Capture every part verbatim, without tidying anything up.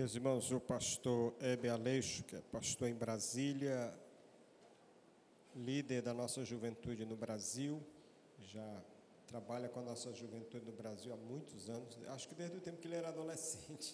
Meus irmãos, o pastor Hebe Aleixo, que é pastor em Brasília, líder da nossa juventude no Brasil, já trabalha com a nossa juventude no Brasil há muitos anos, acho que desde o tempo que ele era adolescente.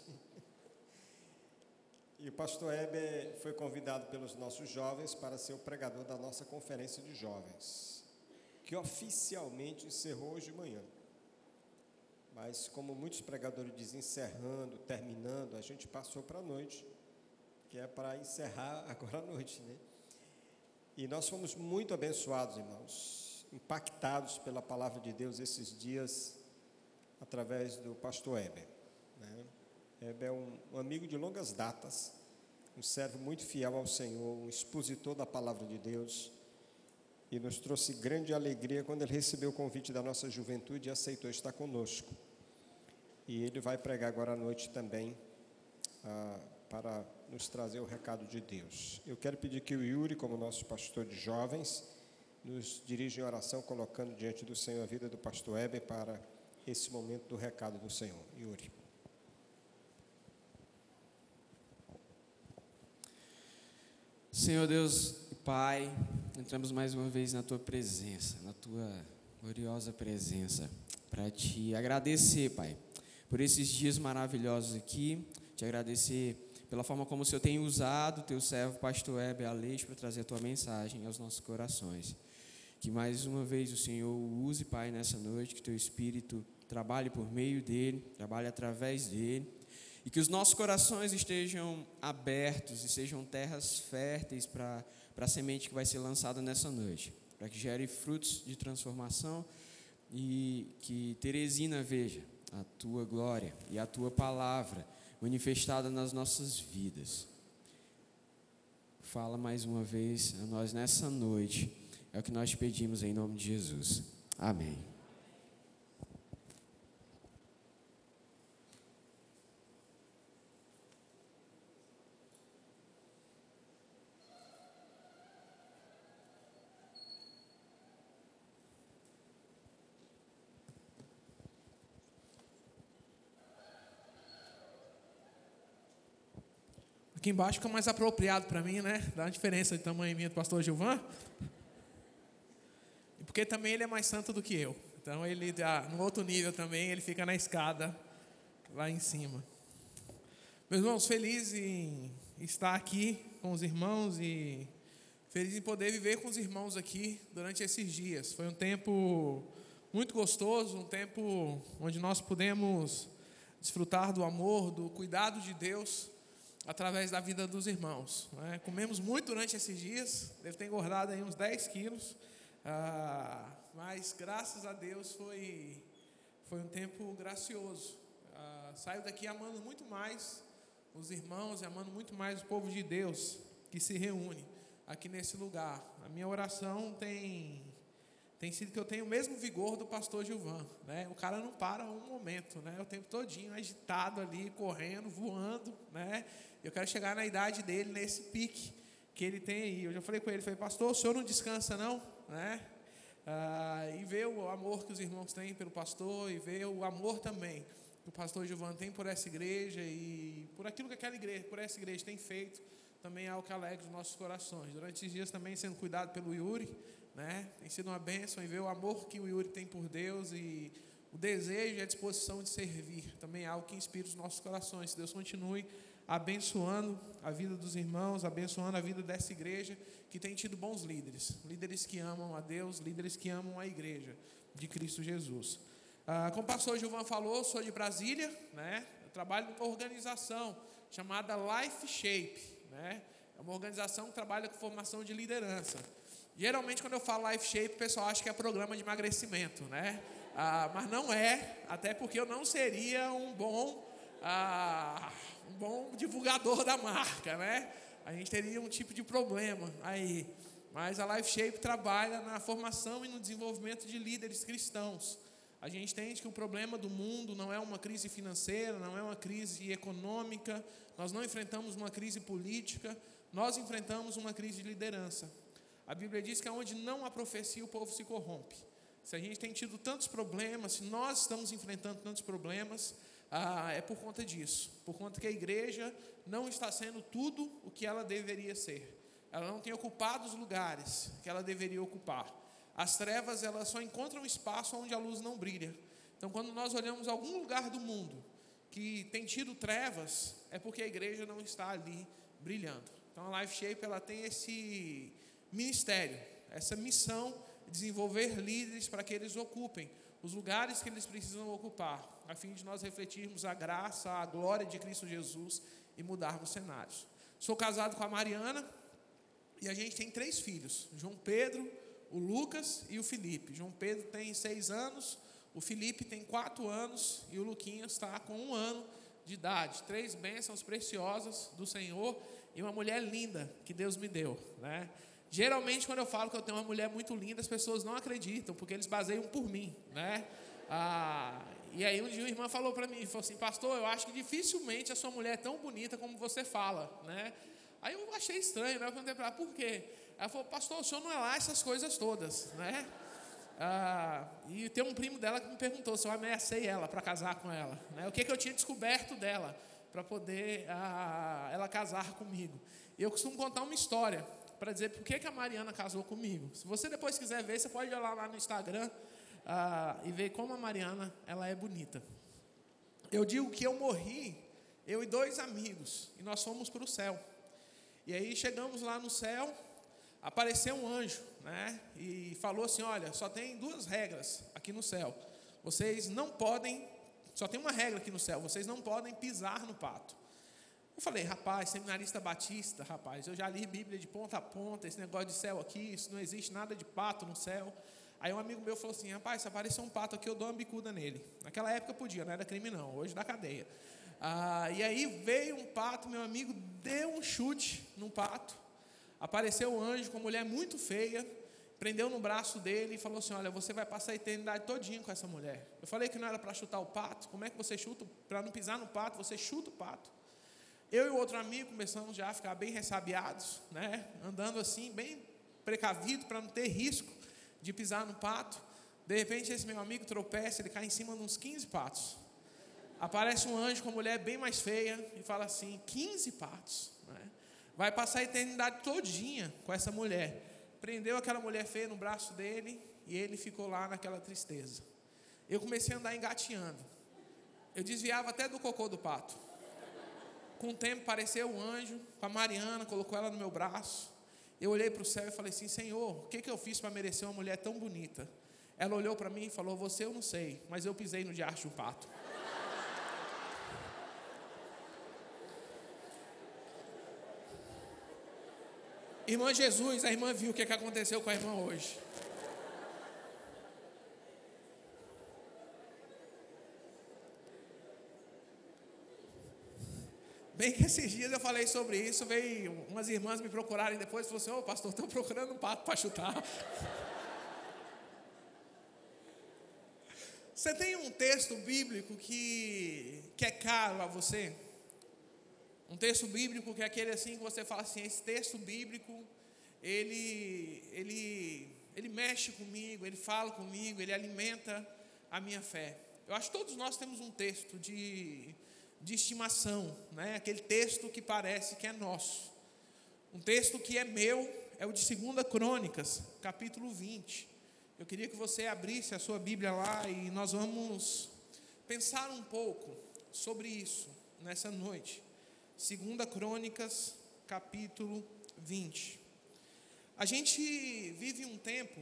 E o pastor Hebe foi convidado pelos nossos jovens para ser o pregador da nossa conferência de jovens, que oficialmente encerrou hoje de manhã. Mas, como muitos pregadores dizem, encerrando, terminando, a gente passou para a noite, que é para encerrar agora à noite, né? E nós fomos muito abençoados, irmãos, impactados pela palavra de Deus esses dias, através do pastor Heber, né? Heber é um, um amigo de longas datas, um servo muito fiel ao Senhor, um expositor da palavra de Deus, e nos trouxe grande alegria quando ele recebeu o convite da nossa juventude e aceitou estar conosco. E ele vai pregar agora à noite também, ah, para nos trazer o recado de Deus. Eu quero pedir que o Yuri, como nosso pastor de jovens, nos dirija em oração, colocando diante do Senhor a vida do pastor Heber para esse momento do recado do Senhor. Yuri. Senhor Deus e Pai, entramos mais uma vez na Tua presença, na Tua gloriosa presença, para Te agradecer, Pai, por esses dias maravilhosos aqui, Te agradecer pela forma como o Senhor tem usado o Teu servo, pastor Heber Aleixo, para trazer a Tua mensagem aos nossos corações. Que mais uma vez o Senhor o use, Pai, nessa noite, que Teu Espírito trabalhe por meio dele, trabalhe através dele, e que os nossos corações estejam abertos e sejam terras férteis para a semente que vai ser lançada nessa noite, para que gere frutos de transformação e que Teresina veja a Tua glória e a Tua palavra manifestada nas nossas vidas. Fala mais uma vez a nós nessa noite, é o que nós pedimos em nome de Jesus. Amém. Aqui embaixo fica mais apropriado para mim, né? Dá uma diferença de tamanho minha do pastor Gilvan. E porque também ele é mais santo do que eu. Então ele dá no outro nível também, ele fica na escada lá em cima. Meus irmãos, feliz em estar aqui com os irmãos e feliz em poder viver com os irmãos aqui durante esses dias. Foi um tempo muito gostoso, um tempo onde nós pudemos desfrutar do amor, do cuidado de Deus através da vida dos irmãos, né? Comemos muito durante esses dias, deve ter engordado aí uns dez quilos, ah, mas graças a Deus foi, foi um tempo gracioso. Ah, saio daqui amando muito mais os irmãos e amando muito mais o povo de Deus que se reúne aqui nesse lugar. A minha oração tem, tem sido que eu tenha o mesmo vigor do pastor Gilvan, né? O cara não para um momento, né? O tempo todinho agitado ali, correndo, voando, né? Eu quero chegar na idade dele, nesse pique que ele tem aí. Eu já falei com ele, falei, pastor, o senhor não descansa não? Né? Ah, e ver o amor que os irmãos têm pelo pastor, e ver o amor também que o pastor Gilvan tem por essa igreja e por aquilo que aquela igreja, por essa igreja tem feito, também é algo que alegra os nossos corações. Durante esses dias também sendo cuidado pelo Yuri, né? Tem sido uma bênção e ver o amor que o Yuri tem por Deus e o desejo e a disposição de servir. Também é algo que inspira os nossos corações. Que Deus continue abençoando a vida dos irmãos, abençoando a vida dessa igreja que tem tido bons líderes. Líderes que amam a Deus, líderes que amam a igreja de Cristo Jesus. Ah, como o pastor Gilvan falou, sou de Brasília, né? Eu trabalho numa organização chamada Life Shape, né? É uma organização que trabalha com formação de liderança. Geralmente, quando eu falo Life Shape, o pessoal acha que é programa de emagrecimento, né? Ah, mas não é, até porque eu não seria um bom, ah, um bom divulgador da marca, né? A gente teria um tipo de problema aí. Mas a Life Shape trabalha na formação e no desenvolvimento de líderes cristãos. A gente entende que o problema do mundo não é uma crise financeira, não é uma crise econômica, nós não enfrentamos uma crise política, nós enfrentamos uma crise de liderança. A Bíblia diz que onde não há profecia, o povo se corrompe. Se a gente tem tido tantos problemas, se nós estamos enfrentando tantos problemas, ah, é por conta disso, por conta que a igreja não está sendo tudo o que ela deveria ser. Ela não tem ocupado os lugares que ela deveria ocupar. As trevas, elas só encontram espaço onde a luz não brilha. Então, quando nós olhamos algum lugar do mundo que tem tido trevas, é porque a igreja não está ali brilhando. Então, a Life Shape, ela tem esse ministério, essa missão de desenvolver líderes para que eles ocupem os lugares que eles precisam ocupar, a fim de nós refletirmos a graça, a glória de Cristo Jesus e mudarmos cenários. Sou casado com a Mariana e a gente tem três filhos, João Pedro, o Lucas e o Felipe. João Pedro tem seis anos, o Felipe tem quatro anos e o Luquinhas está com um ano de idade. Três bênçãos preciosas do Senhor e uma mulher linda que Deus me deu, né? Geralmente, quando eu falo que eu tenho uma mulher muito linda, as pessoas não acreditam, porque eles baseiam por mim, né? Ah, e aí um dia uma irmã falou para mim, falou assim, pastor, eu acho que dificilmente a sua mulher é tão bonita como você fala, né? Aí eu achei estranho, né? Eu perguntei para ela, por quê? Ela falou, pastor, o senhor não é lá essas coisas todas, né? Ah, e tem um primo dela que me perguntou se eu ameacei ela para casar com ela, né? O que, que eu tinha descoberto dela para poder ah, ela casar comigo. E eu costumo contar uma história para dizer por que, que a Mariana casou comigo. Se você depois quiser ver, você pode olhar lá no Instagram ah, e ver como a Mariana ela é bonita. Eu digo que eu morri, eu e dois amigos, e nós fomos para o céu. E aí chegamos lá no céu, apareceu um anjo, né? E falou assim, olha, só tem duas regras aqui no céu. Vocês não podem, só tem uma regra aqui no céu, vocês não podem pisar no pato. Eu falei, rapaz, seminarista batista, rapaz, eu já li Bíblia de ponta a ponta, esse negócio de céu aqui, isso não existe nada de pato no céu. Aí um amigo meu falou assim, rapaz, se aparecer um pato aqui, eu dou uma bicuda nele. Naquela época podia, não era crime não, hoje dá cadeia. Ah, e aí veio um pato, meu amigo deu um chute num pato, apareceu um anjo com uma mulher muito feia, prendeu no braço dele e falou assim, olha, você vai passar a eternidade todinha com essa mulher. Eu falei que não era para chutar o pato, como é que você chuta, para não pisar no pato, você chuta o pato. Eu e o outro amigo começamos já a ficar bem ressabiados, né? Andando assim, bem precavido para não ter risco de pisar no pato. De repente, esse meu amigo tropeça, ele cai em cima de uns quinze patos. Aparece um anjo com uma mulher bem mais feia e fala assim, quinze patos, né? Vai passar a eternidade todinha com essa mulher. Prendeu aquela mulher feia no braço dele e ele ficou lá naquela tristeza. Eu comecei a andar engateando. Eu desviava até do cocô do pato. Com o tempo apareceu um anjo com a Mariana, colocou ela no meu braço. Eu olhei para o céu e falei assim, Senhor, o que, que eu fiz para merecer uma mulher tão bonita? Ela olhou para mim e falou, você eu não sei, mas eu pisei no diacho de um pato. Irmã Jesus, a irmã viu o que, que aconteceu com a irmã hoje. Bem que esses dias eu falei sobre isso, veio umas irmãs me procurarem depois e falaram assim, ô pastor, estou procurando um pato para chutar. Você tem um texto bíblico que, que é caro a você? Um texto bíblico que é aquele assim que você fala assim, esse texto bíblico, ele, ele, ele mexe comigo, ele fala comigo, ele alimenta a minha fé. Eu acho que todos nós temos um texto de... de estimação, né? Aquele texto que parece que é nosso. Um texto que é meu é o de Segunda Crônicas, capítulo vinte. Eu queria que você abrisse a sua Bíblia lá e nós vamos pensar um pouco sobre isso nessa noite. Segunda Crônicas, capítulo vinte. A gente vive um tempo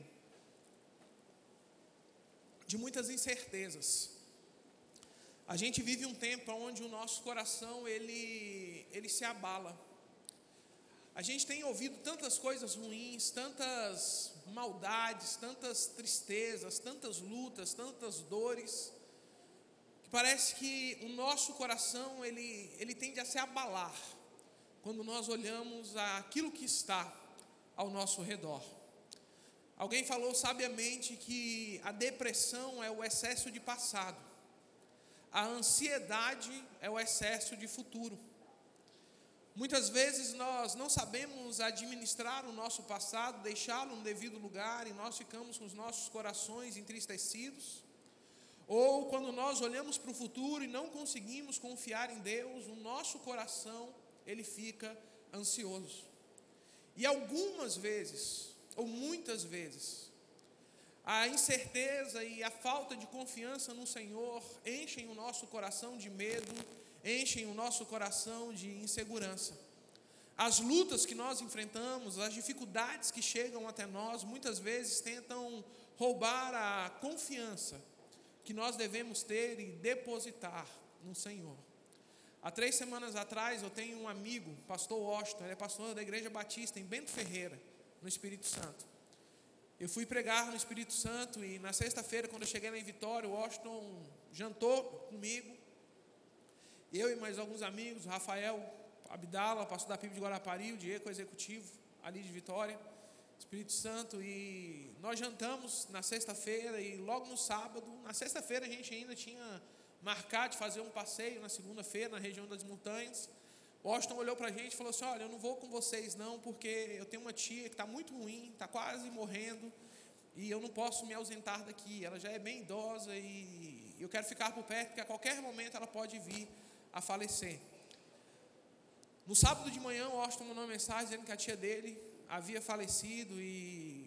de muitas incertezas. A gente vive um tempo onde o nosso coração ele, ele se abala. A gente tem ouvido tantas coisas ruins, tantas maldades, tantas tristezas, tantas lutas, tantas dores, que parece que o nosso coração ele, ele tende a se abalar quando nós olhamos aquilo que está ao nosso redor. Alguém falou sabiamente que a depressão é o excesso de passado. A ansiedade é o excesso de futuro. Muitas vezes nós não sabemos administrar o nosso passado, deixá-lo no devido lugar, e nós ficamos com os nossos corações entristecidos. ou quando nós olhamos para o futuro e não conseguimos confiar em Deus, o nosso coração, ele fica ansioso. E algumas vezes, ou muitas vezes, a incerteza e a falta de confiança no Senhor enchem o nosso coração de medo, enchem o nosso coração de insegurança. As lutas que nós enfrentamos, as dificuldades que chegam até nós, muitas vezes tentam roubar a confiança que nós devemos ter e depositar no Senhor. Há três semanas atrás eu tenho um amigo, pastor Washington, ele é pastor da Igreja Batista em Bento Ferreira, no Espírito Santo. Eu fui pregar no Espírito Santo e na sexta-feira, quando eu cheguei lá em Vitória, o Washington jantou comigo. Eu e mais alguns amigos, o Rafael Abdala, pastor da P I B de Guarapari, o Diego executivo ali de Vitória, Espírito Santo, e nós jantamos na sexta-feira e logo no sábado, na sexta-feira a gente ainda tinha marcado de fazer um passeio na segunda-feira na região das montanhas. O Washington olhou para a gente e falou assim: olha, eu não vou com vocês não, porque eu tenho uma tia que está muito ruim, está quase morrendo, e eu não posso me ausentar daqui, ela já é bem idosa e eu quero ficar por perto, porque a qualquer momento ela pode vir a falecer. No sábado de manhã, o Washington mandou uma mensagem dizendo que a tia dele havia falecido e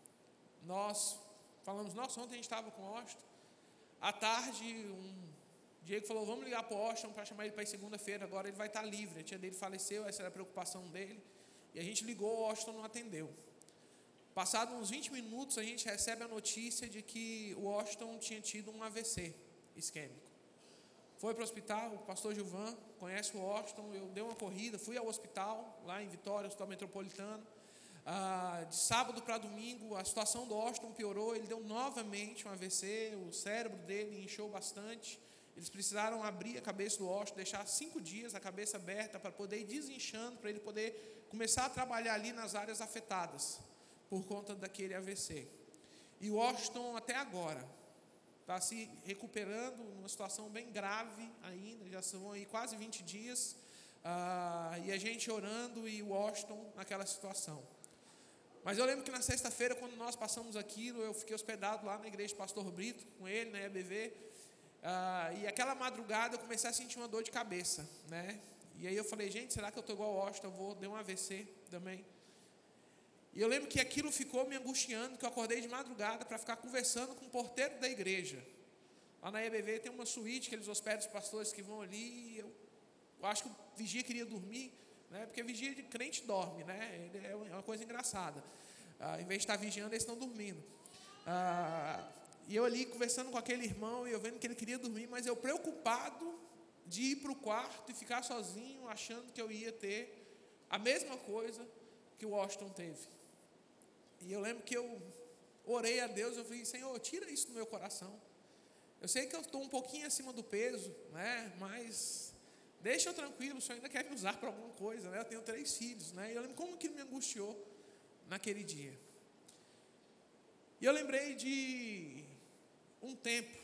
nós falamos, nossa, ontem a gente estava com o Washington. À tarde, um Diego falou, vamos ligar para o Washington para chamar ele para ir segunda-feira, agora ele vai estar livre. A tia dele faleceu, essa era a preocupação dele. E a gente ligou, o Washington não atendeu. Passados uns vinte minutos, a gente recebe a notícia de que o Washington tinha tido um A V C isquêmico. Foi para o hospital, o pastor Gilvan conhece o Washington, eu dei uma corrida, fui ao hospital, lá em Vitória, hospital metropolitano. Ah, de sábado para domingo, a situação do Washington piorou, ele deu novamente um A V C, o cérebro dele inchou bastante. Eles precisaram abrir a cabeça do Washington, deixar cinco dias a cabeça aberta para poder ir desinchando, para ele poder começar a trabalhar ali nas áreas afetadas por conta daquele A V C. E o Washington até agora está se recuperando, numa situação bem grave ainda, já são aí quase vinte dias, ah, e a gente orando e o Washington naquela situação. Mas eu lembro que na sexta-feira, quando nós passamos aquilo, eu fiquei hospedado lá na igreja do pastor Brito, com ele, na E B V, ah, e aquela madrugada eu comecei a sentir uma dor de cabeça, né? E aí eu falei, gente, será que eu estou igual ao Washington? Eu vou dar um A V C também. E eu lembro que aquilo ficou me angustiando, que eu acordei de madrugada para ficar conversando com o porteiro da igreja. Lá na E B V tem uma suíte que eles hospedam os pastores que vão ali, e eu, eu acho que o vigia queria dormir, né? Porque vigia de crente dorme, né? É uma coisa engraçada. Ah, em vez de estar vigiando, eles estão dormindo. Ah, e eu ali conversando com aquele irmão, e eu vendo que ele queria dormir, mas eu preocupado de ir para o quarto e ficar sozinho, achando que eu ia ter a mesma coisa que o Washington teve. E eu lembro que eu orei a Deus, eu falei, Senhor, tira isso do meu coração. Eu sei que eu estou um pouquinho acima do peso, né? Mas deixa eu tranquilo, o Senhor ainda quer me usar para alguma coisa, né? Eu tenho três filhos, né? E eu lembro como que me angustiou naquele dia. E eu lembrei de um tempo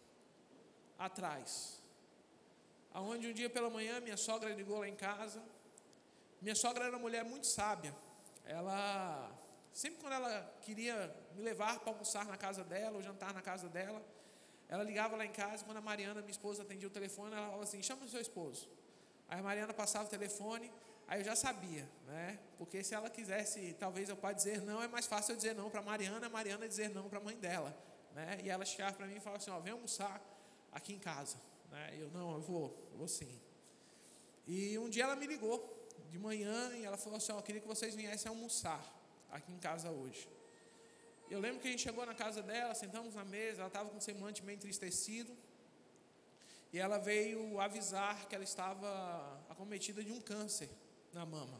atrás, aonde um dia pela manhã minha sogra ligou lá em casa. Minha sogra era uma mulher muito sábia. Ela, sempre quando ela queria me levar para almoçar na casa dela, ou jantar na casa dela, ela ligava lá em casa. Quando a Mariana, minha esposa, atendia o telefone, ela falava assim, chama o seu esposo. Aí a Mariana passava o telefone, aí eu já sabia, né? Porque se ela quisesse, talvez eu possa dizer não, é mais fácil eu dizer não para a Mariana, a Mariana dizer não para a mãe dela, né? E ela chegava para mim e falava assim, ó, vem almoçar aqui em casa, né? E eu, não, eu vou, eu vou sim. E um dia ela me ligou de manhã e ela falou assim, ó, eu queria que vocês viessem almoçar aqui em casa hoje. Eu lembro que a gente chegou na casa dela, sentamos na mesa, ela estava com um semblante meio entristecido, e ela veio avisar que ela estava acometida de um câncer na mama.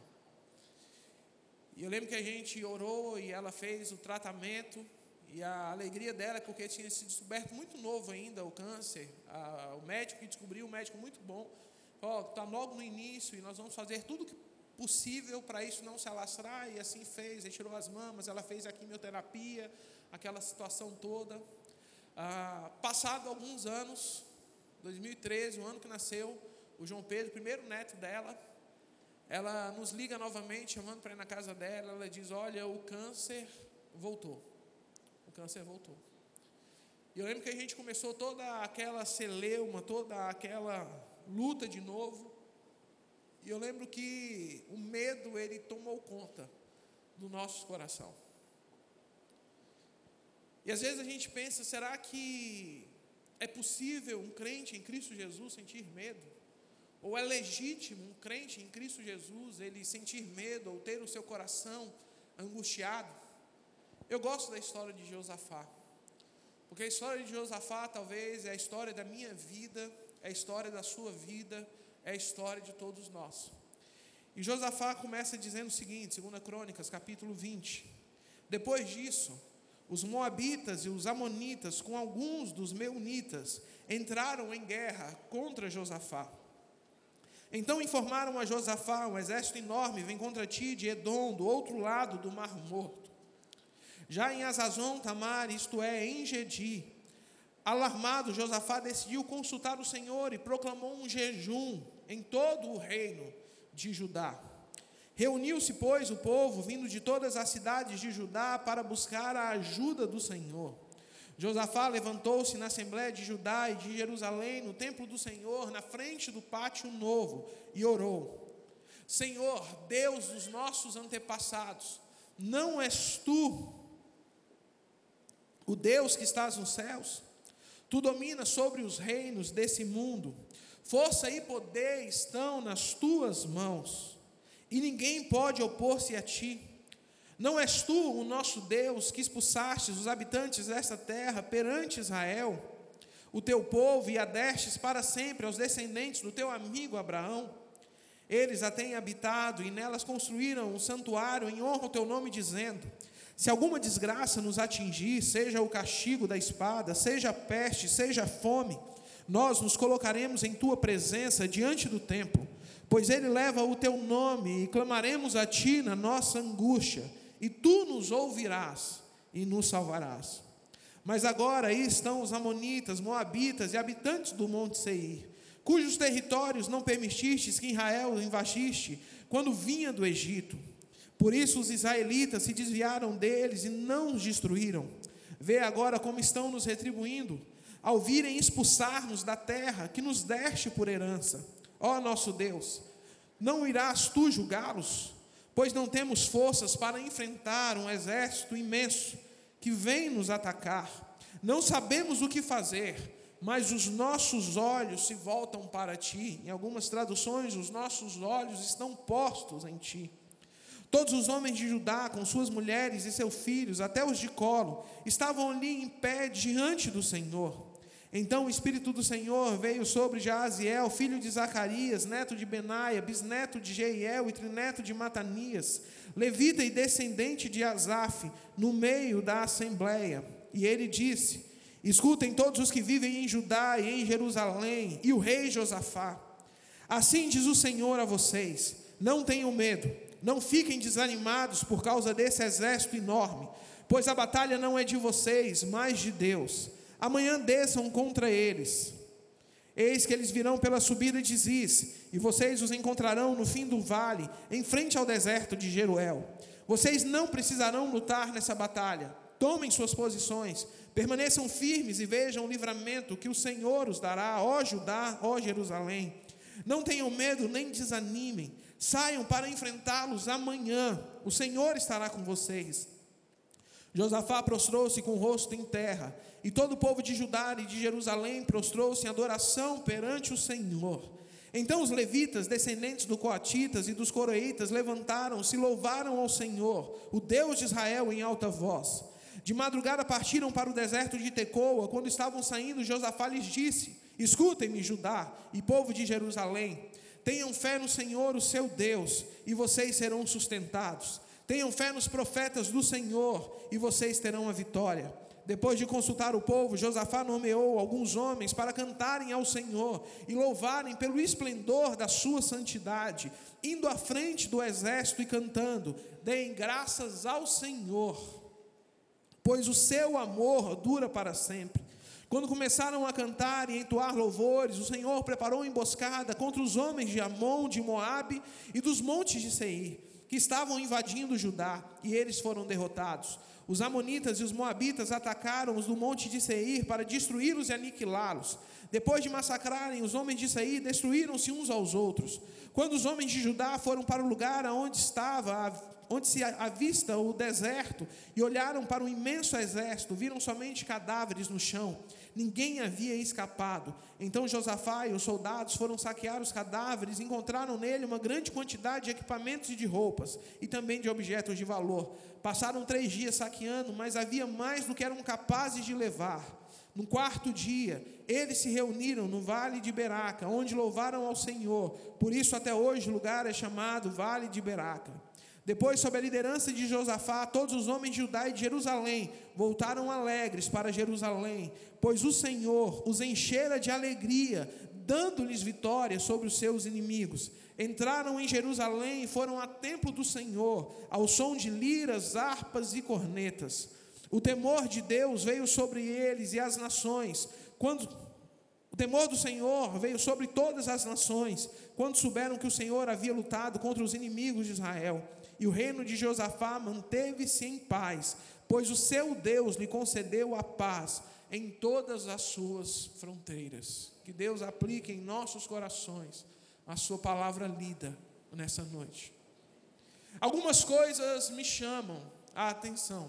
E eu lembro que a gente orou e ela fez o tratamento, e a alegria dela é porque tinha sido descoberto muito novo ainda o câncer. A, o médico que descobriu, um médico muito bom, falou, está logo no início e nós vamos fazer tudo que possível para isso não se alastrar, e assim fez. Ele tirou as mamas, ela fez a quimioterapia, aquela situação toda. Ah, passado alguns anos, dois mil e treze, o ano que nasceu o João Pedro, o primeiro neto dela, ela nos liga novamente, chamando para ir na casa dela. Ela diz, olha, o câncer voltou, o câncer voltou. E eu lembro que a gente começou toda aquela celeuma, toda aquela luta de novo. E eu lembro que o medo, ele tomou conta do nosso coração. E às vezes a gente pensa, será que é possível um crente em Cristo Jesus sentir medo? Ou é legítimo um crente em Cristo Jesus, ele sentir medo ou ter o seu coração angustiado? Eu gosto da história de Josafá, porque a história de Josafá talvez é a história da minha vida, é a história da sua vida, é a história de todos nós. E Josafá começa dizendo o seguinte, segunda Crônicas, capítulo vinte. Depois disso, os moabitas e os amonitas, com alguns dos meunitas, entraram em guerra contra Josafá. Então informaram a Josafá: um exército enorme vem contra ti de Edom, do outro lado do Mar Morto. Já em Azazon Tamar, isto é, em Gedi, alarmado, Josafá decidiu consultar o Senhor e proclamou um jejum em todo o reino de Judá. Reuniu-se, pois, o povo, vindo de todas as cidades de Judá, para buscar a ajuda do Senhor. Josafá levantou-se na Assembleia de Judá e de Jerusalém, no templo do Senhor, na frente do pátio novo, e orou: Senhor, Deus dos nossos antepassados, não és tu o Deus que estás nos céus? Tu dominas sobre os reinos desse mundo. Força e poder estão nas tuas mãos, e ninguém pode opor-se a ti. Não és tu o nosso Deus que expulsastes os habitantes desta terra perante Israel, o teu povo, e a destes para sempre aos descendentes do teu amigo Abraão? Eles a têm habitado e nelas construíram um santuário em honra ao teu nome, dizendo: se alguma desgraça nos atingir, seja o castigo da espada, seja a peste, seja a fome, nós nos colocaremos em tua presença diante do templo, pois ele leva o teu nome, e clamaremos a ti na nossa angústia, e tu nos ouvirás e nos salvarás. Mas agora aí estão os amonitas, moabitas e habitantes do monte Seir, cujos territórios não permitistes que Israel invadisse quando vinha do Egito. Por isso os israelitas se desviaram deles e não os destruíram. Vê agora como estão nos retribuindo, ao virem expulsar-nos da terra que nos deste por herança. Ó nosso Deus, não irás tu julgá-los? Pois não temos forças para enfrentar um exército imenso que vem nos atacar. Não sabemos o que fazer, mas os nossos olhos se voltam para ti. Em algumas traduções, os nossos olhos estão postos em ti. Todos os homens de Judá, com suas mulheres e seus filhos, até os de colo, estavam ali em pé diante do Senhor. Então o Espírito do Senhor veio sobre Jaaziel, filho de Zacarias, neto de Benaia, bisneto de Jeiel e trineto de Matanias, levita e descendente de Asaf, no meio da assembleia. E ele disse: escutem todos os que vivem em Judá e em Jerusalém, e o rei Josafá. Assim diz o Senhor a vocês: não tenham medo, não fiquem desanimados por causa desse exército enorme, pois a batalha não é de vocês, mas de Deus. Amanhã desçam contra eles. Eis que eles virão pela subida de Ziz, e vocês os encontrarão no fim do vale, em frente ao deserto de Jeruel. Vocês não precisarão lutar nessa batalha. Tomem suas posições, permaneçam firmes e vejam o livramento que o Senhor os dará, ó Judá, ó Jerusalém. Não tenham medo nem desanimem. Saiam para enfrentá-los amanhã. O Senhor estará com vocês. Josafá prostrou-se com o rosto em terra, e todo o povo de Judá e de Jerusalém prostrou-se em adoração perante o Senhor. Então os levitas, descendentes dos coatitas e dos coroítas, levantaram-se e louvaram ao Senhor, o Deus de Israel, em alta voz. De madrugada partiram para o deserto de Tecoa. Quando estavam saindo, Josafá lhes disse: escutem-me, Judá e povo de Jerusalém. Tenham fé no Senhor, o seu Deus, e vocês serão sustentados. Tenham fé nos profetas do Senhor, e vocês terão a vitória. Depois de consultar o povo, Josafá nomeou alguns homens para cantarem ao Senhor e louvarem pelo esplendor da sua santidade, indo à frente do exército e cantando: deem graças ao Senhor, pois o seu amor dura para sempre. Quando começaram a cantar e entoar louvores, o Senhor preparou emboscada contra os homens de Amon, de Moabe e dos montes de Seir, que estavam invadindo Judá, e eles foram derrotados. Os amonitas e os moabitas atacaram-os do monte de Seir para destruí-los e aniquilá-los. Depois de massacrarem os homens de Seir, destruíram-se uns aos outros. Quando os homens de Judá foram para o lugar onde estava, onde se avista o deserto, e olharam para um imenso exército, viram somente cadáveres no chão. Ninguém havia escapado. Então Josafá e os soldados foram saquear os cadáveres, e encontraram nele uma grande quantidade de equipamentos e de roupas, e também de objetos de valor. Passaram três dias saqueando, mas havia mais do que eram capazes de levar. No quarto dia, eles se reuniram no vale de Beraca, onde louvaram ao Senhor. Por isso até hoje o lugar é chamado Vale de Beraca. Depois, sob a liderança de Josafá, todos os homens de Judá e de Jerusalém voltaram alegres para Jerusalém, pois o Senhor os enchera de alegria, dando-lhes vitória sobre os seus inimigos. Entraram em Jerusalém e foram ao templo do Senhor, ao som de liras, harpas e cornetas. O temor de Deus veio sobre eles e as nações, quando o temor do Senhor veio sobre todas as nações, quando souberam que o Senhor havia lutado contra os inimigos de Israel. E o reino de Josafá manteve-se em paz, pois o seu Deus lhe concedeu a paz em todas as suas fronteiras. Que Deus aplique em nossos corações a sua palavra lida nessa noite. Algumas coisas me chamam a atenção.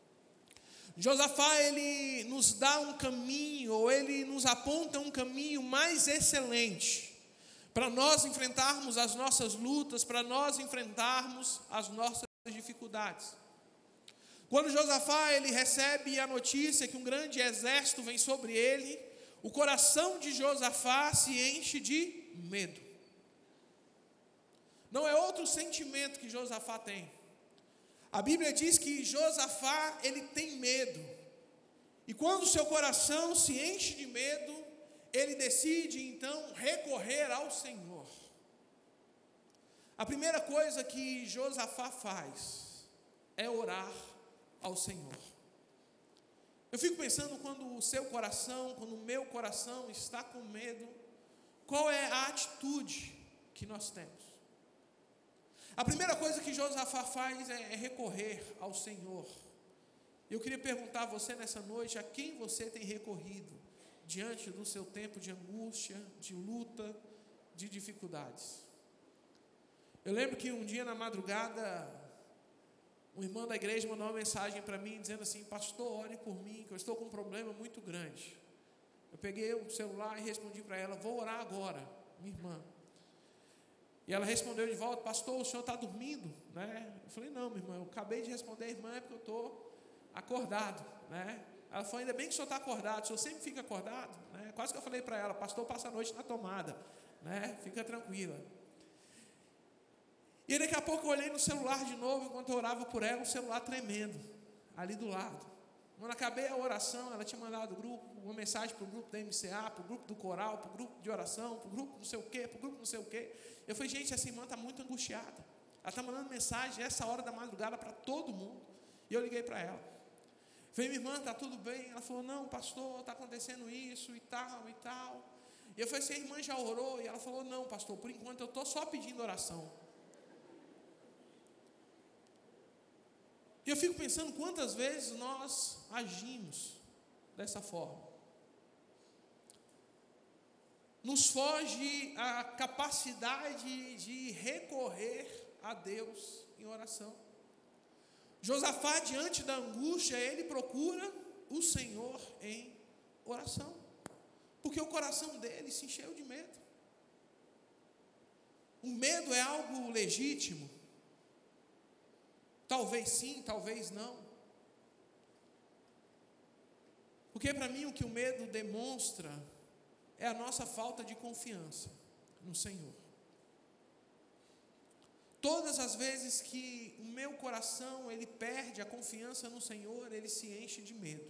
Josafá, ele nos dá um caminho, ou ele nos aponta um caminho mais excelente para nós enfrentarmos as nossas lutas, para nós enfrentarmos as nossas dificuldades. Quando Josafá, ele recebe a notícia que um grande exército vem sobre ele, o coração de Josafá se enche de medo. Não é outro sentimento que Josafá tem. A Bíblia diz que Josafá, ele tem medo. E quando o seu coração se enche de medo, ele decide então recorrer ao Senhor. A primeira coisa que Josafá faz é orar ao Senhor. Eu fico pensando, quando o seu coração, quando o meu coração está com medo, qual é a atitude que nós temos? A primeira coisa que Josafá faz é, é recorrer ao Senhor. Eu queria perguntar a você nessa noite, a quem você tem recorrido diante do seu tempo de angústia, de luta, de dificuldades? Eu lembro que um dia na madrugada, um irmão da igreja mandou uma mensagem para mim, dizendo assim: pastor, ore por mim, que eu estou com um problema muito grande. Eu peguei o celular e respondi para ela: vou orar agora, minha irmã. E ela respondeu de volta: pastor, o senhor está dormindo? Né? Eu falei: não, minha irmã, eu acabei de responder a irmã, é porque eu estou acordado. Né? Ela falou: ainda bem que o senhor está acordado, o senhor sempre fica acordado. Né? Quase que eu falei para ela: pastor, passa a noite na tomada, né? Fica tranquila. E daqui a pouco eu olhei no celular de novo, enquanto eu orava por ela, o celular tremendo, ali do lado. Quando acabei a oração, ela tinha mandado o grupo, uma mensagem para o grupo da M C A, para o grupo do coral, para o grupo de oração, para o grupo não sei o quê, para o grupo não sei o quê. Eu falei: gente, essa irmã está muito angustiada. Ela está mandando mensagem essa hora da madrugada para todo mundo. E eu liguei para ela. Falei: minha irmã, está tudo bem? Ela falou: não, pastor, está acontecendo isso e tal e tal. E eu falei assim: a irmã já orou? E ela falou: não, pastor, por enquanto eu estou só pedindo oração. E eu fico pensando quantas vezes nós agimos dessa forma. Nos foge a capacidade de recorrer a Deus em oração. Josafá, diante da angústia, ele procura o Senhor em oração, porque o coração dele se encheu de medo. O medo é algo legítimo. Talvez sim, talvez não. Porque para mim o que o medo demonstra é a nossa falta de confiança no Senhor. Todas as vezes que o meu coração ele perde a confiança no Senhor, ele se enche de medo.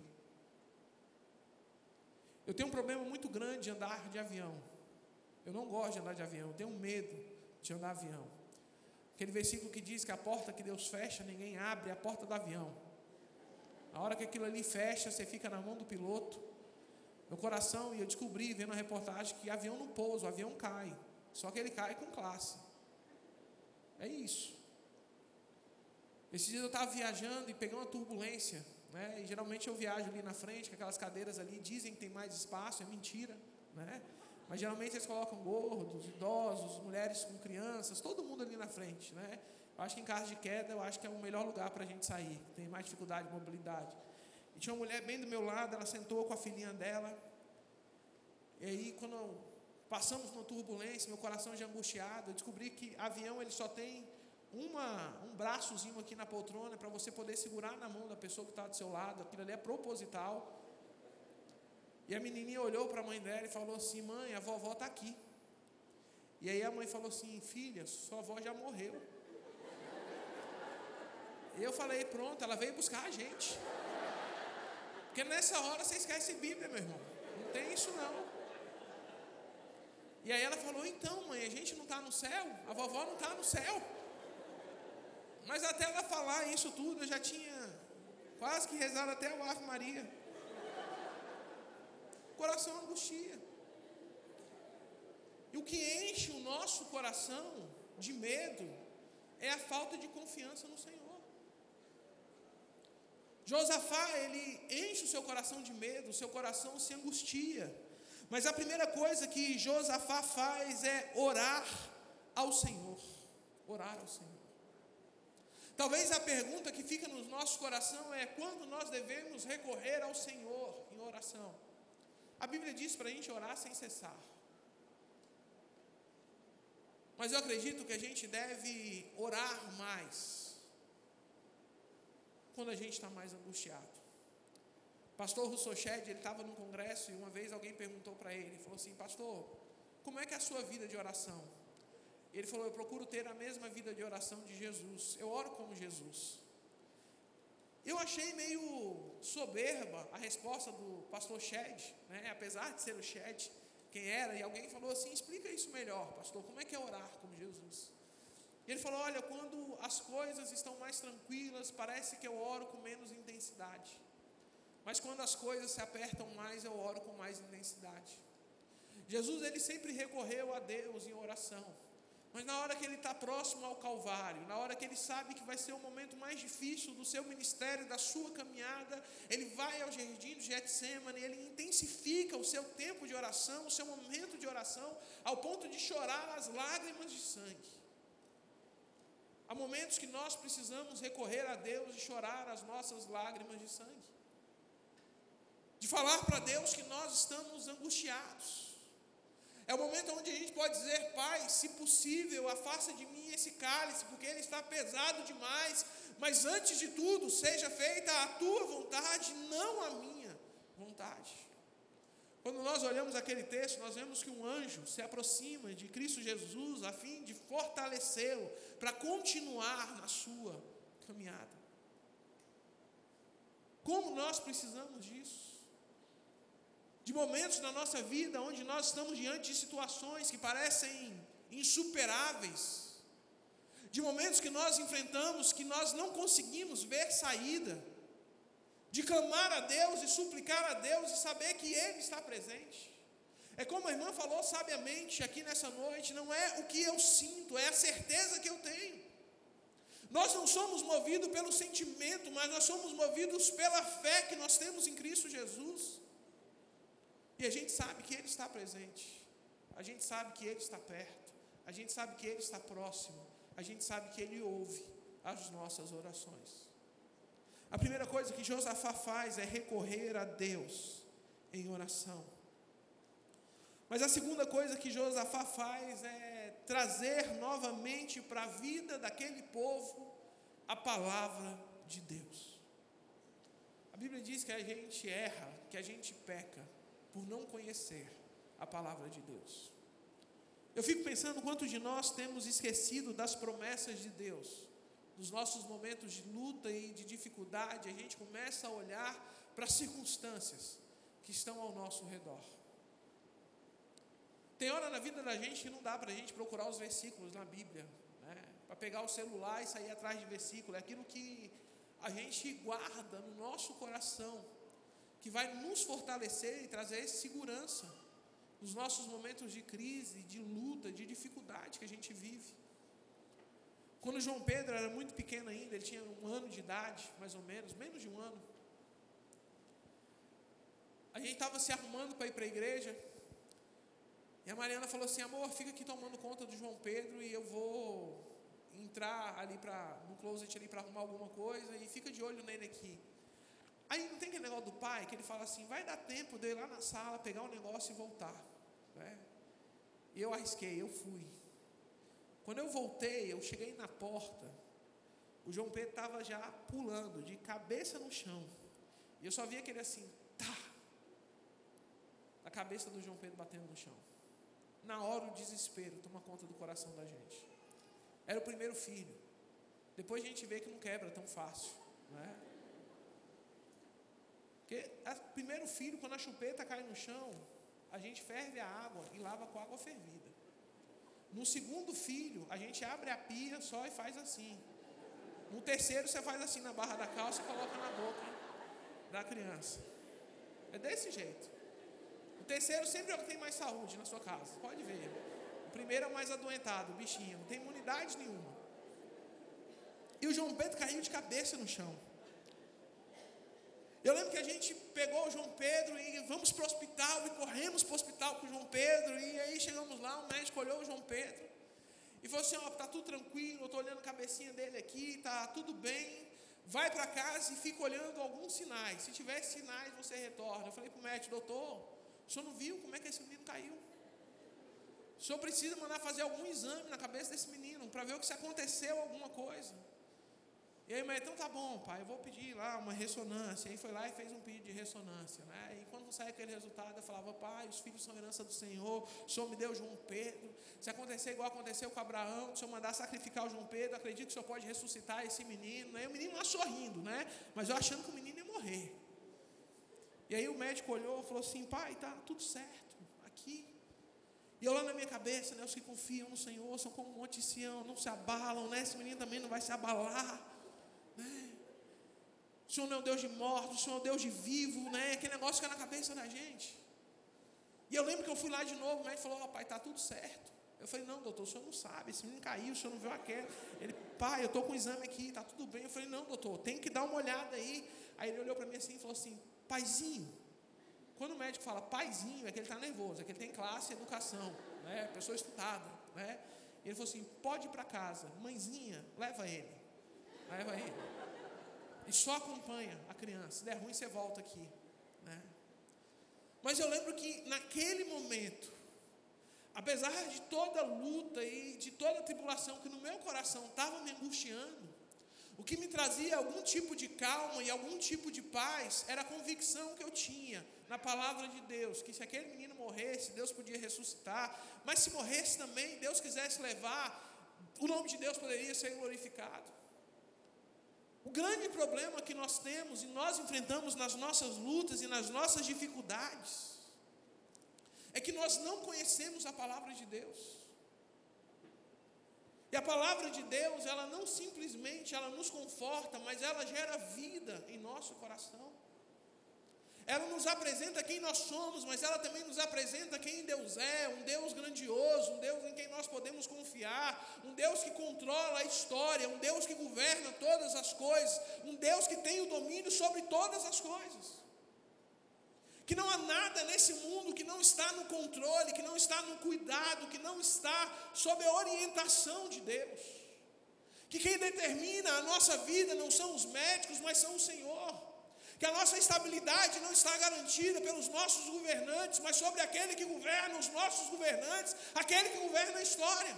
Eu tenho um problema muito grande de andar de avião. Eu não gosto de andar de avião, eu tenho medo de andar de avião. Aquele versículo que diz que a porta que Deus fecha, ninguém abre, é a porta do avião. A hora que aquilo ali fecha, você fica na mão do piloto. Meu coração, e eu descobri, vendo a reportagem, que avião não pousa, o avião cai. Só que ele cai com classe. É isso. Esses dias eu estava viajando e peguei uma turbulência, né? E geralmente eu viajo ali na frente, com aquelas cadeiras ali, dizem que tem mais espaço, é mentira, né? Mas geralmente eles colocam gordos, idosos, mulheres com crianças, todo mundo ali na frente, né? Eu acho que em caso de queda, eu acho que é o melhor lugar para a gente sair, tem mais dificuldade de mobilidade. E tinha uma mulher bem do meu lado, ela sentou com a filhinha dela. E aí, quando passamos numa turbulência, meu coração já angustiado, eu descobri que avião ele só tem uma, um braçozinho aqui na poltrona para você poder segurar na mão da pessoa que está do seu lado. Aquilo ali é proposital. E a menininha olhou para a mãe dela e falou assim: mãe, a vovó está aqui. E aí a mãe falou assim: filha, sua avó já morreu. E eu falei: pronto, ela veio buscar a gente. Porque nessa hora você esquece Bíblia, meu irmão. Não tem isso não. E aí ela falou: então, mãe, a gente não está no céu? A vovó não está no céu? Mas até ela falar isso tudo, eu já tinha quase que rezado até o Ave Maria. O coração angustia. E o que enche o nosso coração de medo é a falta de confiança no Senhor. Josafá, ele enche o seu coração de medo, o seu coração se angustia. Mas a primeira coisa que Josafá faz é orar ao Senhor. Orar ao Senhor. Talvez a pergunta que fica no nosso coração é: quando nós devemos recorrer ao Senhor em oração? A Bíblia diz para a gente orar sem cessar. Mas eu acredito que a gente deve orar mais quando a gente está mais angustiado. Pastor Rousseau Shedd, ele estava num congresso e uma vez alguém perguntou para ele, falou assim: pastor, como é que é a sua vida de oração? Ele falou: eu procuro ter a mesma vida de oração de Jesus, eu oro como Jesus. Eu achei meio soberba a resposta do pastor Shedd, né? Apesar de ser o Shedd quem era, e alguém falou assim: explica isso melhor, pastor, como é que é orar como Jesus? E ele falou: olha, quando as coisas estão mais tranquilas, parece que eu oro com menos intensidade. Mas quando as coisas se apertam mais, eu oro com mais intensidade. Jesus, ele sempre recorreu a Deus em oração. Mas na hora que ele está próximo ao Calvário, na hora que ele sabe que vai ser o momento mais difícil do seu ministério, da sua caminhada, ele vai ao jardim do Getsemane, ele intensifica o seu tempo de oração, o seu momento de oração, ao ponto de chorar as lágrimas de sangue. Há momentos que nós precisamos recorrer a Deus e chorar as nossas lágrimas de sangue. De falar para Deus que nós estamos angustiados. É o momento onde a gente pode dizer: Pai, se possível, afasta de mim esse cálice, porque ele está pesado demais, mas antes de tudo, seja feita a tua vontade, não a minha vontade. Quando nós olhamos aquele texto, nós vemos que um anjo se aproxima de Cristo Jesus a fim de fortalecê-lo para continuar na sua caminhada. Como nós precisamos disso? De momentos na nossa vida onde nós estamos diante de situações que parecem insuperáveis, de momentos que nós enfrentamos que nós não conseguimos ver saída, de clamar a Deus e suplicar a Deus e saber que Ele está presente. É como a irmã falou sabiamente aqui nessa noite: não é o que eu sinto, é a certeza que eu tenho. Nós não somos movidos pelo sentimento, mas nós somos movidos pela fé que nós temos em Cristo Jesus. E a gente sabe que Ele está presente, a gente sabe que Ele está perto, a gente sabe que Ele está próximo, a gente sabe que Ele ouve as nossas orações. A primeira coisa que Josafá faz é recorrer a Deus em oração. Mas a segunda coisa que Josafá faz é trazer novamente para a vida daquele povo a palavra de Deus. A Bíblia diz que a gente erra, que a gente peca por não conhecer a palavra de Deus. Eu fico pensando quanto de nós temos esquecido das promessas de Deus. Nos nossos momentos de luta e de dificuldade, a gente começa a olhar para as circunstâncias que estão ao nosso redor. Tem hora na vida da gente que não dá para a gente procurar os versículos na Bíblia, né? Para pegar o celular e sair atrás de versículo. É aquilo que a gente guarda no nosso coração, que vai nos fortalecer e trazer segurança nos nossos momentos de crise, de luta, de dificuldade que a gente vive. Quando João Pedro era muito pequeno ainda, ele tinha um ano de idade, mais ou menos, menos de um ano. A gente estava se arrumando para ir para a igreja. E a Mariana falou assim: amor, fica aqui tomando conta do João Pedro e eu vou entrar ali pra, no closet ali para arrumar alguma coisa e fica de olho nele aqui. Aí não tem aquele negócio do pai que ele fala assim: vai dar tempo de eu ir lá na sala, pegar o negócio e voltar, né? E eu arrisquei, eu fui. Quando eu voltei, eu cheguei na porta, o João Pedro estava já pulando, de cabeça no chão. E eu só via aquele assim, tá, a cabeça do João Pedro batendo no chão. Na hora o desespero toma conta do coração da gente. Era o primeiro filho. Depois a gente vê que não quebra tão fácil, não é? Porque o primeiro filho, quando a chupeta cai no chão, a gente ferve a água e lava com água fervida. No segundo filho, a gente abre a pia só e faz assim. No terceiro, você faz assim na barra da calça e coloca na boca da criança. É desse jeito. O terceiro sempre é o que tem mais saúde na sua casa, pode ver. O primeiro é o mais adoentado, o bichinho, não tem imunidade nenhuma. E o João Pedro caiu de cabeça no chão. Eu lembro que a gente pegou o João Pedro e vamos para o hospital, e corremos para o hospital com o João Pedro, e aí chegamos lá, o médico olhou o João Pedro, e falou assim: ó, tá tudo tranquilo, eu estou olhando a cabecinha dele aqui, tá tudo bem, vai para casa e fica olhando alguns sinais, se tiver sinais você retorna. Eu falei para o médico: doutor, o senhor não viu como é que esse menino caiu? O senhor precisa mandar fazer algum exame na cabeça desse menino, para ver o que se aconteceu alguma coisa. E aí, mas então tá bom, pai, eu vou pedir lá uma ressonância. Aí foi lá e fez um pedido de ressonância, né? E quando sai aquele resultado, eu falava: pai, os filhos são herança do Senhor, o Senhor me deu João Pedro. Se acontecer igual aconteceu com Abraão, se o Senhor mandar sacrificar o João Pedro, acredito que o Senhor pode ressuscitar esse menino, né? E o menino lá sorrindo, né? Mas eu achando que o menino ia morrer. E aí o médico olhou e falou assim: pai, tá tudo certo, aqui. E eu lá na minha cabeça, né? Os que confiam no Senhor são como um monte de Sião, não se abalam, né? Esse menino também não vai se abalar. Né? O Senhor não é um Deus de mortos, o Senhor é um Deus de vivo, né? Aquele negócio fica na cabeça da gente. E eu lembro que eu fui lá de novo, o médico falou: ó, pai, tá tudo certo. Eu falei: não, doutor, o senhor não sabe, esse menino caiu, o senhor não viu a queda. Ele: pai, eu estou com o exame aqui, tá tudo bem. Eu falei: não, doutor, tem que dar uma olhada aí. Aí ele olhou para mim assim e falou assim: paizinho. Quando o médico fala paizinho, é que ele está nervoso, é que ele tem classe e educação, né? Pessoa estudada, né? Ele falou assim: pode ir para casa, mãezinha, leva ele. Leva ele. E só acompanha a criança. Se der ruim, você volta aqui, né? Mas eu lembro que naquele momento, apesar de toda a luta e de toda a tribulação que no meu coração estava me angustiando, o que me trazia algum tipo de calma e algum tipo de paz era a convicção que eu tinha na palavra de Deus, que se aquele menino morresse, Deus podia ressuscitar, mas se morresse também, Deus quisesse levar, o nome de Deus poderia ser glorificado. O grande problema que nós temos e nós enfrentamos nas nossas lutas e nas nossas dificuldades é que nós não conhecemos a palavra de Deus. E a palavra de Deus, ela não simplesmente, ela nos conforta, mas ela gera vida em nosso coração. Ela nos apresenta quem nós somos, mas ela também nos apresenta quem Deus é, um Deus grandioso, um Deus em quem nós podemos confiar, um Deus que controla a história, um Deus que governa todas as coisas, um Deus que tem o domínio sobre todas as coisas. Que não há nada nesse mundo que não está no controle, que não está no cuidado, que não está sob a orientação de Deus. Que quem determina a nossa vida não são os médicos, mas são o Senhor. Que a nossa estabilidade não está garantida pelos nossos governantes, mas sobre aquele que governa os nossos governantes, aquele que governa a história.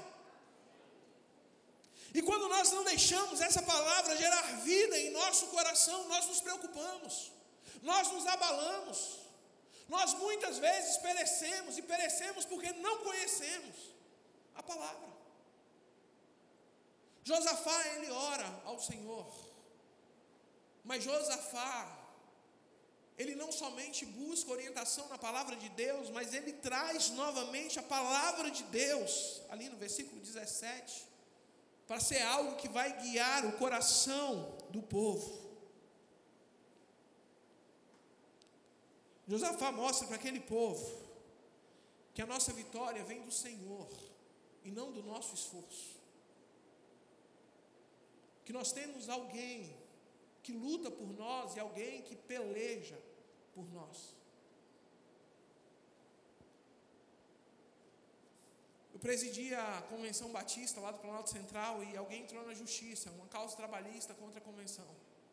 E quando nós não deixamos essa palavra gerar vida em nosso coração, nós nos preocupamos, nós nos abalamos, nós muitas vezes perecemos, e perecemos porque não conhecemos a palavra. Josafá, ele ora ao Senhor, mas Josafá, ele não somente busca orientação na palavra de Deus, mas ele traz novamente a palavra de Deus, ali no versículo dezessete, para ser algo que vai guiar o coração do povo. Josafá mostra para aquele povo que a nossa vitória vem do Senhor e não do nosso esforço. Que nós temos alguém que luta por nós e alguém que peleja por nós. Eu presidi a Convenção Batista lá do Planalto Central e alguém entrou na justiça, uma causa trabalhista contra a convenção.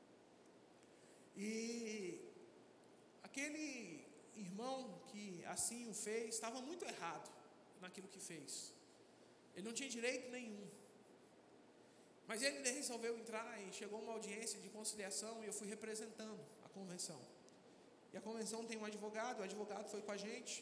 E aquele irmão que assim o fez estava muito errado naquilo que fez. Ele não tinha direito nenhum. Mas ele resolveu entrar e chegou uma audiência de conciliação e eu fui representando a convenção. E a convenção tem um advogado, o advogado foi com a gente.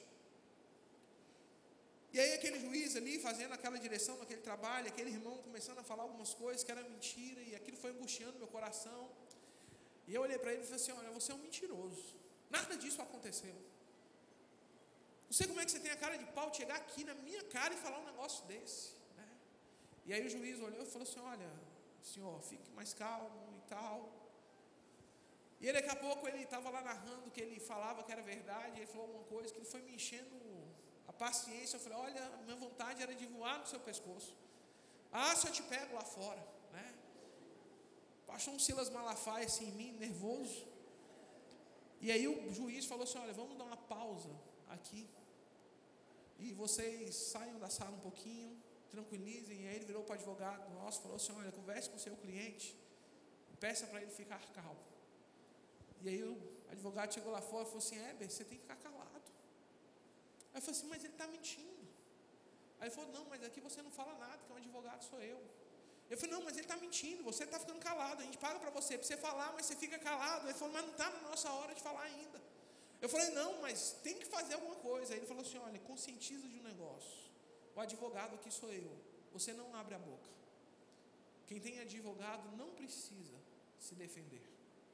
E aí aquele juiz ali fazendo aquela direção naquele trabalho, aquele irmão começando a falar algumas coisas que era mentira, e aquilo foi angustiando meu coração. E eu olhei para ele e falei assim: olha, você é um mentiroso, nada disso aconteceu. Não sei como é que você tem a cara de pau de chegar aqui na minha cara e falar um negócio desse, né? E aí o juiz olhou e falou assim: olha, senhor, fique mais calmo e tal. E aí, daqui a pouco ele estava lá narrando que ele falava que era verdade, ele falou alguma coisa que ele foi me enchendo a paciência. Eu falei: olha, a minha vontade era de voar no seu pescoço. Ah, se eu te pego lá fora, né? Baixou um Silas Malafaia assim em mim, nervoso. E aí o juiz falou assim: olha, vamos dar uma pausa aqui e vocês saiam da sala um pouquinho, tranquilizem. E aí ele virou para o advogado nosso e falou assim: olha, converse com o seu cliente, peça para ele ficar calmo. E aí o advogado chegou lá fora e falou assim: Heber, você tem que ficar calado. Aí eu falei assim: mas ele está mentindo. Aí ele falou: não, mas aqui você não fala nada, que é um advogado, sou eu. Eu falei: não, mas ele está mentindo, você está ficando calado, a gente paga para você, para você falar, mas você fica calado. Ele falou: mas não está na nossa hora de falar ainda. Eu falei: não, mas tem que fazer alguma coisa. Aí ele falou assim: olha, conscientiza de um negócio, o advogado aqui sou eu, você não abre a boca. Quem tem advogado não precisa se defender.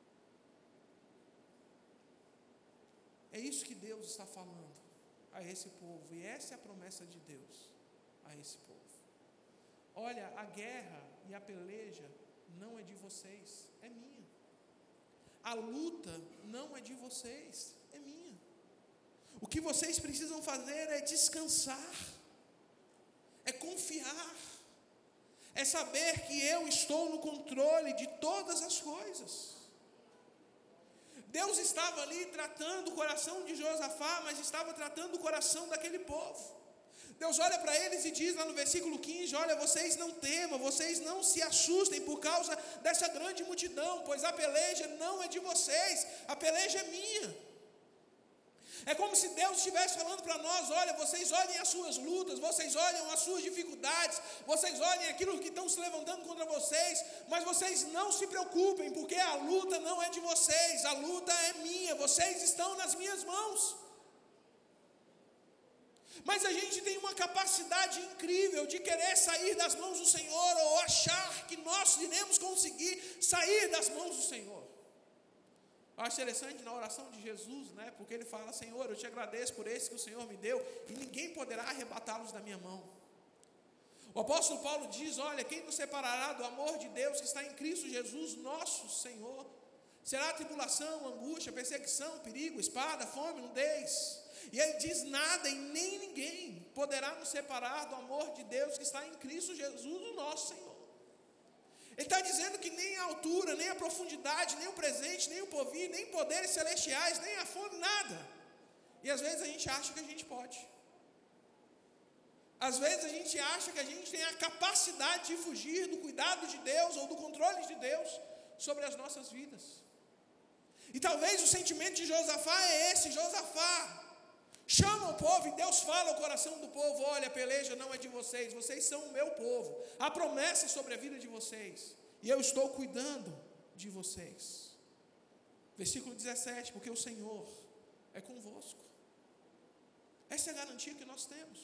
É isso que Deus está falando a esse povo, e essa é a promessa de Deus a esse povo. Olha, a guerra e a peleja não é de vocês, é minha. A luta não é de vocês, é minha. O que vocês precisam fazer é descansar, é confiar, é saber que eu estou no controle de todas as coisas. Deus estava ali tratando o coração de Josafá, mas estava tratando o coração daquele povo. Deus olha para eles e diz lá no versículo quinze: olha, vocês não temam, vocês não se assustem por causa dessa grande multidão, pois a peleja não é de vocês, a peleja é minha. É como se Deus estivesse falando para nós: olha, vocês olhem as suas lutas, vocês olhem as suas dificuldades, vocês olhem aquilo que estão se levantando contra vocês, mas vocês não se preocupem, porque a luta não é de vocês, a luta é minha, vocês estão nas minhas mãos. Mas a gente tem uma capacidade incrível de querer sair das mãos do Senhor, ou achar que nós iremos conseguir sair das mãos do Senhor. Eu acho interessante na oração de Jesus, né? Porque ele fala: Senhor, eu te agradeço por esse que o Senhor me deu, e ninguém poderá arrebatá-los da minha mão. O apóstolo Paulo diz: olha, quem nos separará do amor de Deus que está em Cristo Jesus, nosso Senhor? Será tribulação, angústia, perseguição, perigo, espada, fome, nudez. E ele diz: nada e nem ninguém poderá nos separar do amor de Deus que está em Cristo Jesus, o nosso Senhor. Ele está dizendo que nem a altura, nem a profundidade, nem o presente, nem o porvir, nem poderes celestiais, nem a fome, nada. E às vezes a gente acha que a gente pode. Às vezes a gente acha que a gente tem a capacidade de fugir do cuidado de Deus ou do controle de Deus sobre as nossas vidas. E talvez o sentimento de Josafá é esse: Josafá chama o povo e Deus fala ao coração do povo: olha, a peleja não é de vocês, vocês são o meu povo, a promessa é sobre a vida de vocês, e eu estou cuidando de vocês. Versículo dezessete: porque o Senhor é convosco. Essa é a garantia que nós temos.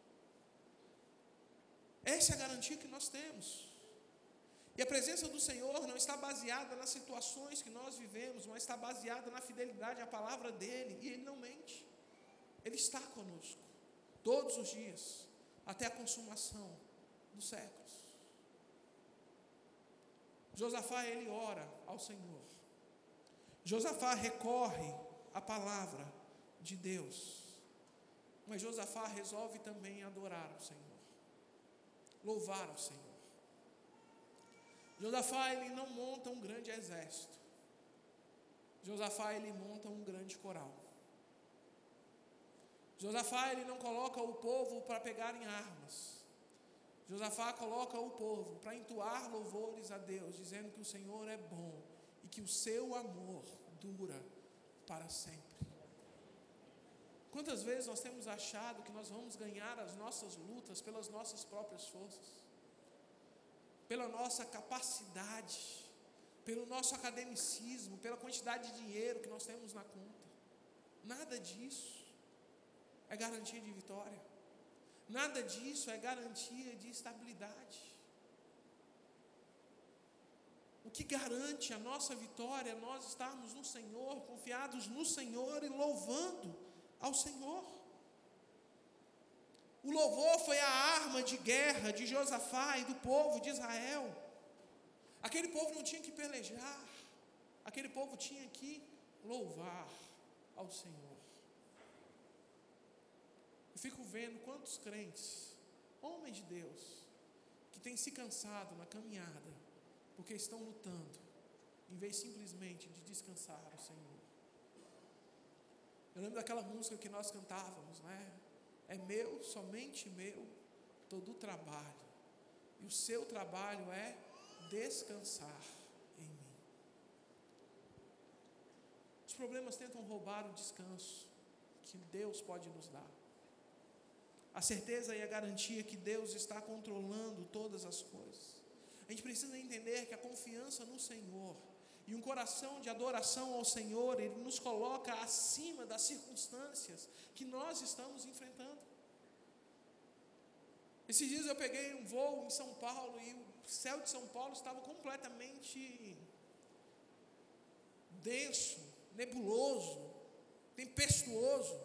Essa é a garantia que nós temos. E a presença do Senhor não está baseada nas situações que nós vivemos, mas está baseada na fidelidade à palavra dEle, e Ele não mente. Ele está conosco, todos os dias, até a consumação dos séculos. Josafá, ele ora ao Senhor. Josafá recorre à palavra de Deus. Mas Josafá resolve também adorar ao Senhor, louvar ao Senhor. Josafá, ele não monta um grande exército. Josafá, ele monta um grande coral. Josafá, ele não coloca o povo para pegarem armas. Josafá coloca o povo para entoar louvores a Deus, dizendo que o Senhor é bom e que o seu amor dura para sempre. Quantas vezes nós temos achado que nós vamos ganhar as nossas lutas pelas nossas próprias forças, pela nossa capacidade, pelo nosso academicismo, pela quantidade de dinheiro que nós temos na conta? Nada disso é garantia de vitória. Nada disso é garantia de estabilidade. O que garante a nossa vitória é nós estarmos no Senhor, confiados no Senhor e louvando ao Senhor. O louvor foi a arma de guerra de Josafá e do povo de Israel. Aquele povo não tinha que pelejar, aquele povo tinha que louvar ao Senhor. Eu fico vendo quantos crentes, homens de Deus, que têm se cansado na caminhada, porque estão lutando, em vez simplesmente de descansar o Senhor. Eu lembro daquela música que nós cantávamos, né? É meu, somente meu, todo o trabalho, e o seu trabalho é descansar em mim. Os problemas tentam roubar o descanso que Deus pode nos dar. A certeza e a garantia que Deus está controlando todas as coisas. A gente precisa entender que a confiança no Senhor e um coração de adoração ao Senhor, Ele nos coloca acima das circunstâncias que nós estamos enfrentando. Esses dias eu peguei um voo em São Paulo e o céu de São Paulo estava completamente denso, nebuloso, tempestuoso.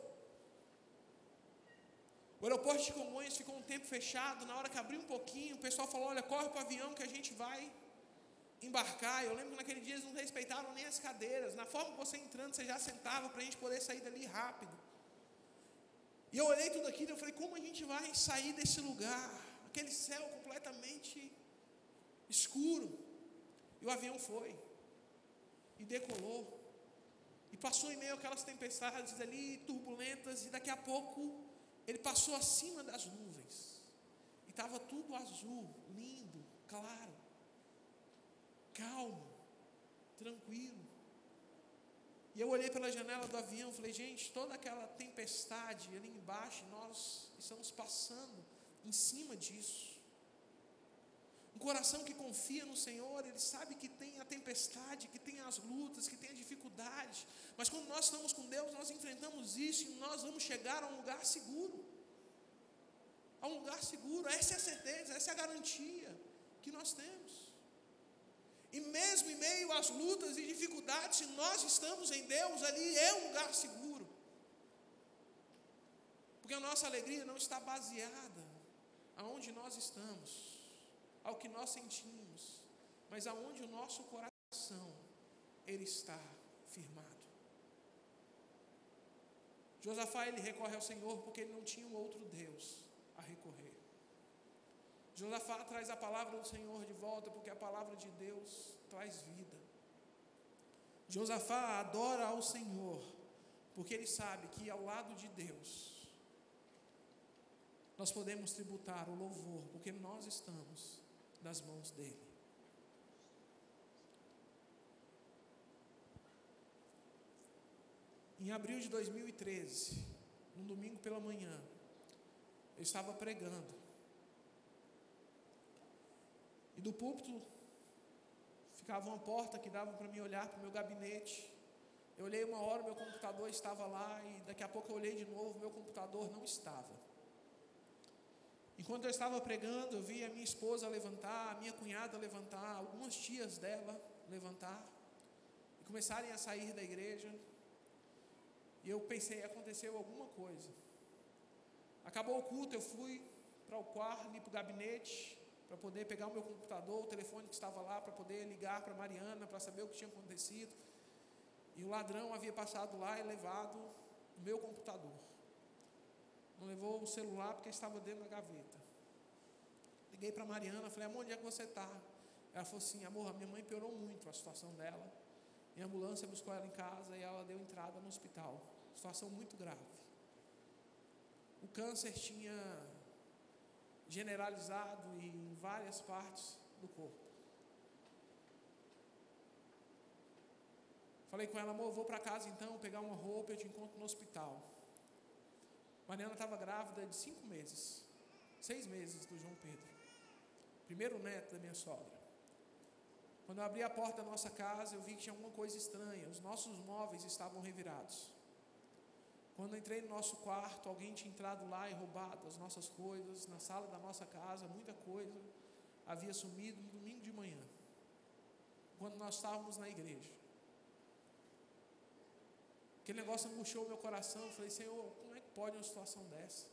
O aeroporto de Congonhas ficou um tempo fechado. Na hora que abriu um pouquinho, o pessoal falou: olha, corre para o avião que a gente vai embarcar. Eu lembro que naquele dia eles não respeitaram nem as cadeiras. Na forma que você entrando, você já sentava para a gente poder sair dali rápido. E eu olhei tudo aquilo e eu falei: como a gente vai sair desse lugar? Aquele céu completamente escuro. E o avião foi. E decolou. E passou em meio àquelas tempestades ali, turbulentas, e daqui a pouco ele passou acima das nuvens. E estava tudo azul, lindo, claro, calmo, tranquilo. E eu olhei pela janela do avião e falei: gente, toda aquela tempestade ali embaixo, nós estamos passando em cima disso. Um coração que confia no Senhor, ele sabe que tem a tempestade, que tem as lutas, que tem a dificuldade. Mas quando nós estamos com Deus, nós enfrentamos isso e nós vamos chegar a um lugar seguro. A um lugar seguro, essa é a certeza, essa é a garantia que nós temos. E mesmo em meio às lutas e dificuldades, se nós estamos em Deus, ali é um lugar seguro. Porque a nossa alegria não está baseada aonde nós estamos, ao que nós sentimos, mas aonde o nosso coração, ele está firmado. Josafá, ele recorre ao Senhor porque ele não tinha um outro Deus a recorrer. Josafá traz a palavra do Senhor de volta porque a palavra de Deus traz vida. Josafá adora ao Senhor porque ele sabe que ao lado de Deus nós podemos tributar o louvor, porque nós estamos nas mãos dele. Em abril de dois mil e treze, num domingo pela manhã, eu estava pregando. E do púlpito ficava uma porta que dava para mim olhar para o meu gabinete. Eu olhei uma hora, meu computador estava lá, e daqui a pouco eu olhei de novo, meu computador não estava. Enquanto eu estava pregando, eu vi a minha esposa levantar, a minha cunhada levantar, algumas tias dela levantar e começarem a sair da igreja. E eu pensei, aconteceu alguma coisa. Acabou o culto, eu fui para o quarto, para o gabinete, para poder pegar o meu computador, o telefone que estava lá, para poder ligar para Mariana, para saber o que tinha acontecido. E o ladrão havia passado lá e levado o meu computador. Não levou o celular porque estava dentro da gaveta. Liguei para Mariana, falei: amor, onde é que você está? Ela falou assim: amor, a minha mãe piorou muito a situação dela. E a ambulância buscou ela em casa e ela deu entrada no hospital. Situação muito grave. O câncer tinha generalizado em várias partes do corpo. Falei com ela, amor, eu vou para casa então, pegar uma roupa e eu te encontro no hospital. Mariana estava grávida de cinco meses, seis meses do João Pedro, primeiro neto da minha sogra. Quando eu abri a porta da nossa casa, eu vi que tinha alguma coisa estranha, os nossos móveis estavam revirados. Quando eu entrei no nosso quarto, alguém tinha entrado lá e roubado as nossas coisas, na sala da nossa casa, muita coisa havia sumido no domingo de manhã, quando nós estávamos na igreja. Aquele negócio angustiou o meu coração. Eu falei, Senhor, como é que pode uma situação dessa?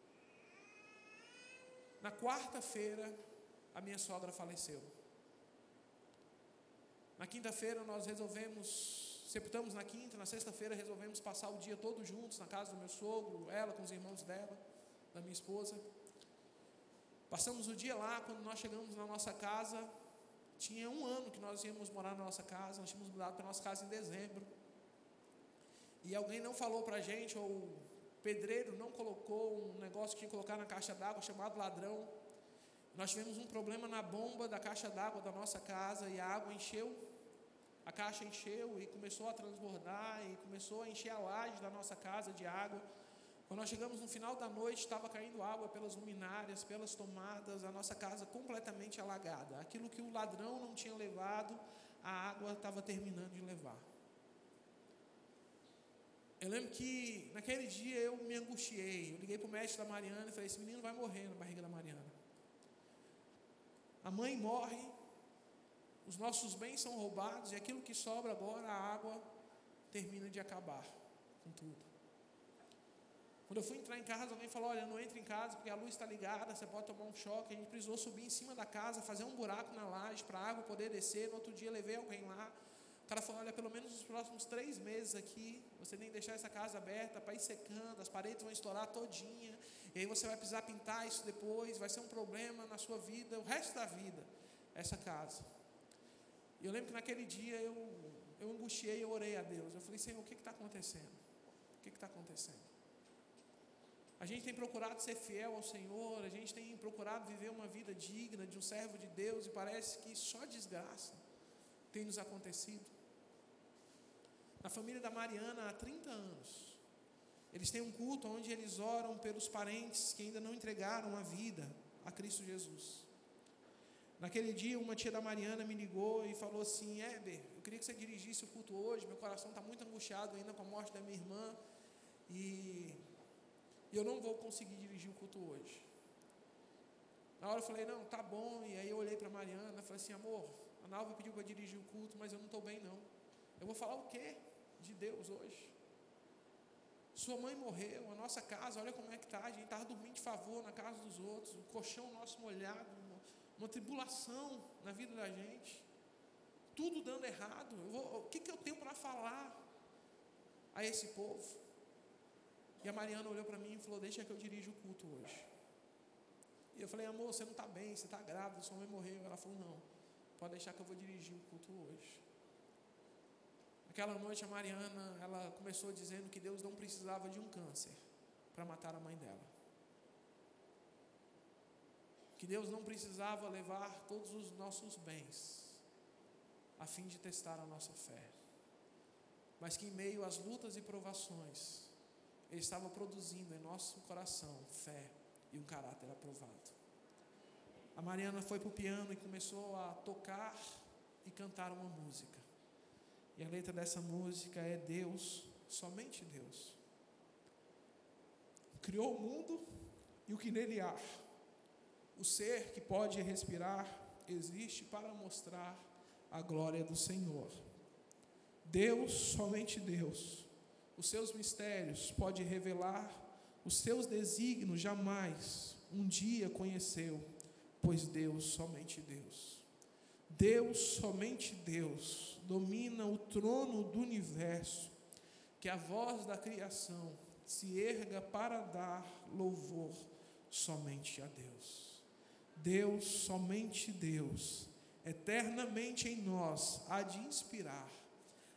Na quarta-feira, a minha sogra faleceu. Na quinta-feira nós resolvemos, sepultamos na quinta, na sexta-feira resolvemos passar o dia todo juntos na casa do meu sogro, ela com os irmãos dela, da minha esposa. Passamos o dia lá. Quando nós chegamos na nossa casa, tinha um ano que nós íamos morar na nossa casa, nós tínhamos mudado para a nossa casa em dezembro. E alguém não falou para a gente, ou o pedreiro não colocou um negócio que tinha que colocar na caixa d'água, chamado ladrão. Nós tivemos um problema na bomba da caixa d'água da nossa casa e a água encheu, a caixa encheu e começou a transbordar e começou a encher a laje da nossa casa de água. Quando nós chegamos no final da noite, estava caindo água pelas luminárias, pelas tomadas, a nossa casa completamente alagada. Aquilo que o ladrão não tinha levado, a água estava terminando de levar. Eu lembro que naquele dia eu me angustiei. Eu liguei para o médico da Mariana e falei, esse menino vai morrer na barriga da Mariana. A mãe morre, os nossos bens são roubados e aquilo que sobra agora, a água termina de acabar com tudo. Quando eu fui entrar em casa, alguém falou, olha, não entre em casa porque a luz está ligada, você pode tomar um choque. A gente precisou subir em cima da casa, fazer um buraco na laje para a água poder descer. No outro dia levei alguém lá. O cara falou, olha, pelo menos nos próximos três meses aqui, você tem que deixar essa casa aberta para ir secando, as paredes vão estourar todinha, e aí você vai precisar pintar isso depois, vai ser um problema na sua vida, o resto da vida, essa casa. E eu lembro que naquele dia eu, eu angustiei, eu orei a Deus, eu falei, Senhor, o que está acontecendo? O que está acontecendo? A gente tem procurado ser fiel ao Senhor, a gente tem procurado viver uma vida digna de um servo de Deus, e parece que só desgraça tem nos acontecido. Na família da Mariana, há trinta anos, eles têm um culto onde eles oram pelos parentes que ainda não entregaram a vida a Cristo Jesus. Naquele dia, uma tia da Mariana me ligou e falou assim, Heber, eu queria que você dirigisse o culto hoje, meu coração está muito angustiado ainda com a morte da minha irmã, e eu não vou conseguir dirigir o culto hoje. Na hora eu falei, não, tá bom, e aí eu olhei para a Mariana e falei assim, amor, a Nalva pediu para dirigir o culto, mas eu não estou bem não. Eu vou falar o quê de Deus hoje? Sua mãe morreu, a nossa casa, olha como é que está, a gente estava dormindo de favor na casa dos outros, o colchão nosso molhado, uma, uma tribulação na vida da gente, tudo dando errado. Eu vou, o que, que eu tenho para falar a esse povo? E a Mariana olhou para mim e falou, deixa que eu dirijo o culto hoje. E eu falei, amor, você não está bem, você está grávida, sua mãe morreu. Ela falou, não, pode deixar que eu vou dirigir o culto hoje. Aquela noite a Mariana, ela começou dizendo que Deus não precisava de um câncer para matar a mãe dela. Que Deus não precisava levar todos os nossos bens a fim de testar a nossa fé. Mas que em meio às lutas e provações, Ele estava produzindo em nosso coração fé e um caráter aprovado. A Mariana foi para o piano e começou a tocar e cantar uma música. E a letra dessa música é Deus, somente Deus, criou o mundo e o que nele há. O ser que pode respirar existe para mostrar a glória do Senhor. Deus, somente Deus, os seus mistérios pode revelar, os seus desígnios jamais um dia conheceu, pois Deus, somente Deus. Deus, somente Deus, domina o trono do universo, que a voz da criação se erga para dar louvor somente a Deus. Deus, somente Deus, eternamente em nós, há de inspirar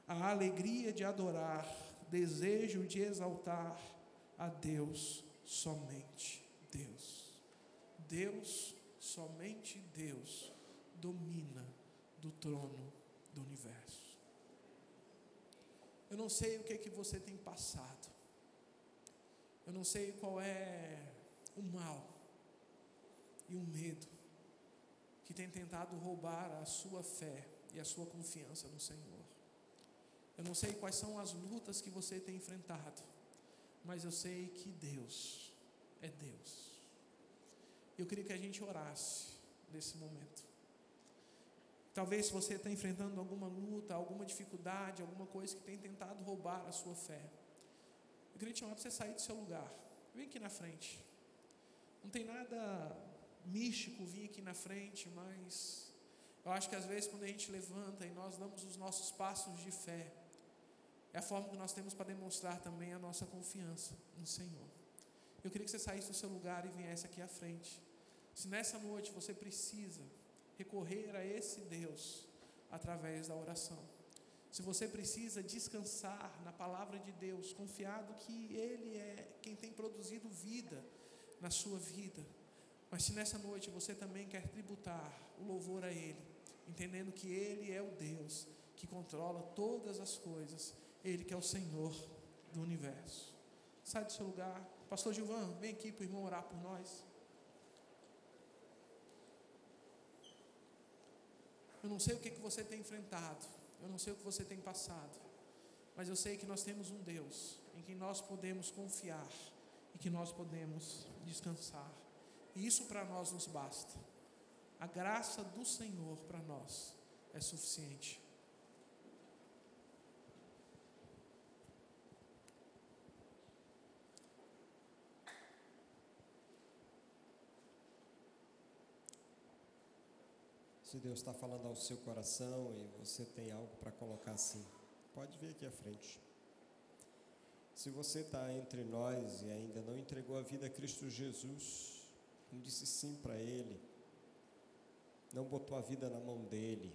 a alegria de adorar, desejo de exaltar a Deus, somente Deus. Deus, somente Deus, domina do trono do universo. Eu não sei o que é que você tem passado. Eu não sei qual é o mal e o medo que tem tentado roubar a sua fé e a sua confiança no Senhor. Eu não sei quais são as lutas que você tem enfrentado, mas eu sei que Deus é Deus. Eu queria que a gente orasse nesse momento. Talvez se você está enfrentando alguma luta, alguma dificuldade, alguma coisa que tem tentado roubar a sua fé, eu queria te chamar para você sair do seu lugar. Vem aqui na frente. Não tem nada místico vir aqui na frente, mas eu acho que às vezes quando a gente levanta e nós damos os nossos passos de fé, é a forma que nós temos para demonstrar também a nossa confiança no Senhor. Eu queria que você saísse do seu lugar e viesse aqui à frente. Se nessa noite você precisa recorrer a esse Deus através da oração, se você precisa descansar na palavra de Deus, confiado que Ele é quem tem produzido vida na sua vida, mas se nessa noite você também quer tributar o louvor a Ele, entendendo que Ele é o Deus que controla todas as coisas, Ele que é o Senhor do universo, sai do seu lugar. Pastor Gilvan, vem aqui para o irmão orar por nós. Eu não sei o que, que você tem enfrentado, eu não sei o que você tem passado, mas eu sei que nós temos um Deus em quem nós podemos confiar e que nós podemos descansar, e isso para nós nos basta. A graça do Senhor para nós é suficiente. Se Deus está falando ao seu coração e você tem algo para colocar assim, pode vir aqui à frente. Se você está entre nós e ainda não entregou a vida a Cristo Jesus, não disse sim para Ele, não botou a vida na mão dEle,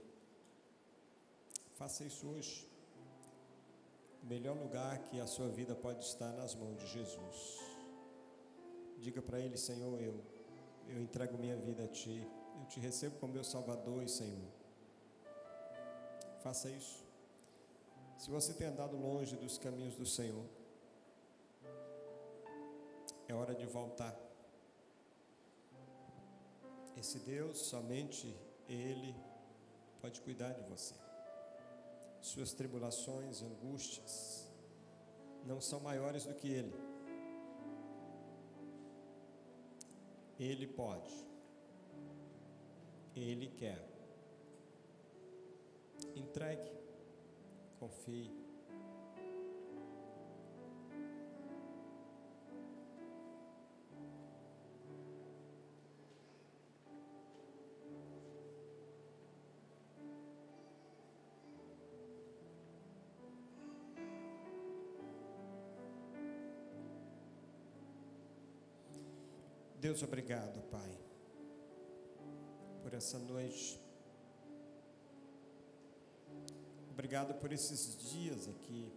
faça isso hoje. O melhor lugar que a sua vida pode estar nas mãos de Jesus. Diga para Ele: Senhor, eu, eu entrego minha vida a Ti. Eu te recebo como meu Salvador e Senhor. Faça isso. Se você tem andado longe dos caminhos do Senhor, é hora de voltar. Esse Deus, somente Ele pode cuidar de você. Suas tribulações e angústias não são maiores do que Ele. Ele pode. Ele quer. Entregue, confie. Deus, obrigado, Pai, por essa noite. Obrigado por esses dias aqui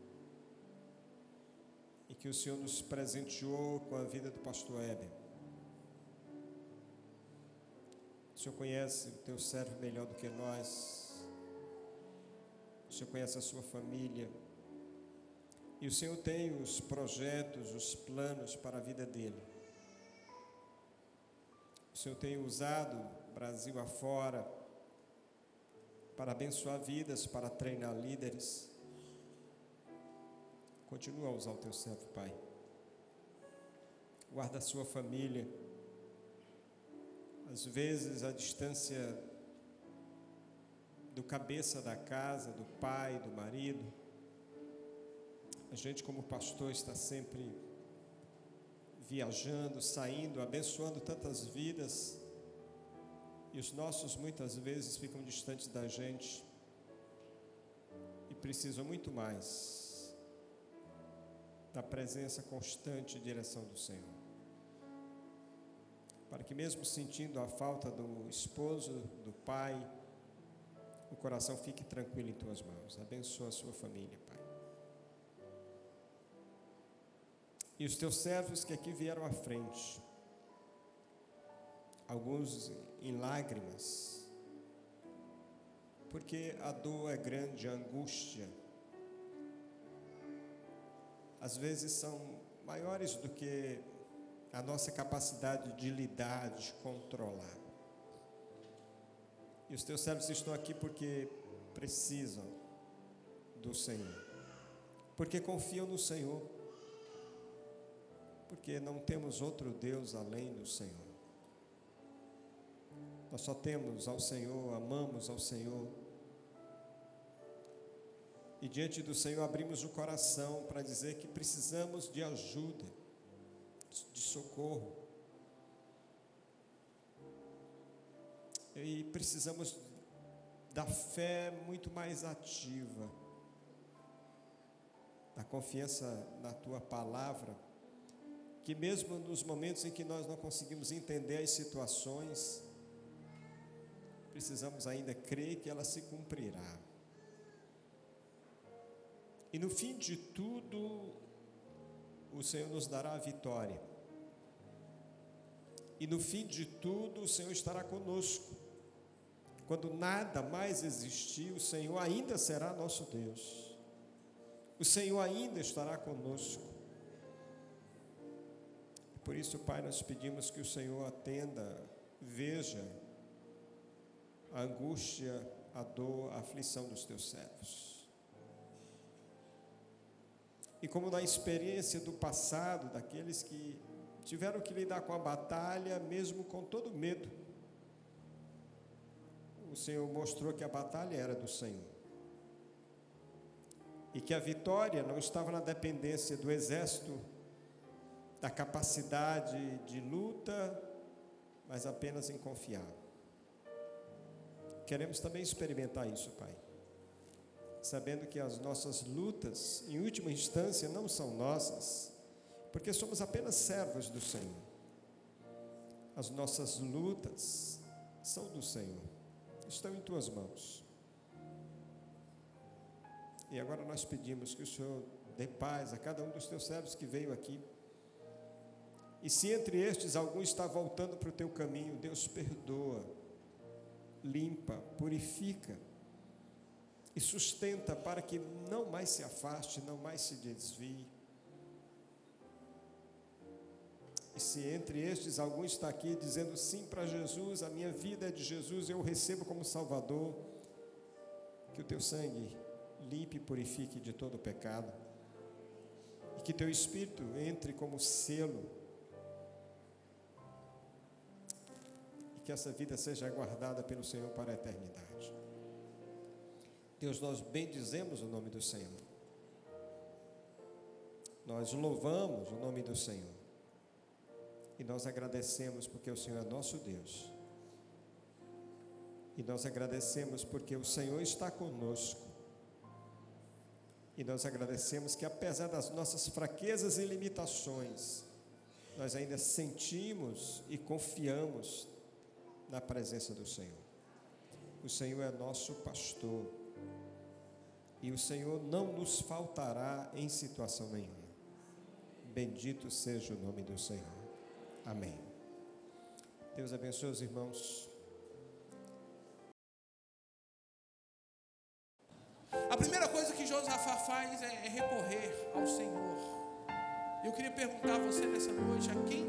em que o Senhor nos presenteou com a vida do pastor Heber. O Senhor conhece o teu servo melhor do que nós. O Senhor conhece a sua família. E o Senhor tem os projetos, os planos para a vida dele. O Senhor tem usado Brasil afora para abençoar vidas, para treinar líderes. Continua a usar o teu servo, Pai. Guarda a sua família. Às vezes a distância do cabeça da casa, do pai, do marido, a gente como pastor está sempre viajando, saindo, abençoando tantas vidas, e os nossos muitas vezes ficam distantes da gente e precisam muito mais da presença constante e direção do Senhor, para que mesmo sentindo a falta do esposo, do pai, o coração fique tranquilo em tuas mãos. Abençoa a sua família, Pai. E os teus servos que aqui vieram à frente, alguns em lágrimas, porque a dor é grande, a angústia, às vezes são maiores do que a nossa capacidade de lidar, de controlar. E os teus servos estão aqui porque precisam do Senhor, porque confiam no Senhor, porque não temos outro Deus além do Senhor. Nós só temos ao Senhor, amamos ao Senhor. E diante do Senhor abrimos o coração para dizer que precisamos de ajuda, de socorro. E precisamos da fé muito mais ativa, da confiança na Tua palavra, que mesmo nos momentos em que nós não conseguimos entender as situações, precisamos ainda crer que ela se cumprirá. E no fim de tudo, o Senhor nos dará a vitória. E no fim de tudo, o Senhor estará conosco. Quando nada mais existir, o Senhor ainda será nosso Deus. O Senhor ainda estará conosco. Por isso, Pai, nós pedimos que o Senhor atenda, veja a angústia, a dor, a aflição dos teus servos. E como na experiência do passado, daqueles que tiveram que lidar com a batalha, mesmo com todo medo, o Senhor mostrou que a batalha era do Senhor. E que a vitória não estava na dependência do exército, da capacidade de luta, mas apenas em confiar. Queremos também experimentar isso, Pai, sabendo que as nossas lutas, em última instância, não são nossas, porque somos apenas servos do Senhor. As nossas lutas são do Senhor, estão em Tuas mãos. E agora nós pedimos que o Senhor dê paz a cada um dos Teus servos que veio aqui. E se entre estes algum está voltando para o Teu caminho, Deus perdoa, limpa, purifica e sustenta para que não mais se afaste, não mais se desvie. E se entre estes algum está aqui dizendo sim para Jesus, a minha vida é de Jesus, eu o recebo como Salvador, que o Teu sangue limpe e purifique de todo o pecado, e que Teu Espírito entre como selo, e que essa vida seja guardada pelo Senhor para a eternidade. Deus, nós bendizemos o nome do Senhor, nós louvamos o nome do Senhor, e nós agradecemos porque o Senhor é nosso Deus, e nós agradecemos porque o Senhor está conosco, e nós agradecemos que apesar das nossas fraquezas e limitações, nós ainda sentimos e confiamos na presença do Senhor. O Senhor é nosso pastor, e o Senhor não nos faltará em situação nenhuma. Bendito seja o nome do Senhor. Amém. Deus abençoe os irmãos. A primeira coisa que Josafá faz é recorrer ao Senhor. Eu queria perguntar a você nessa noite, a quem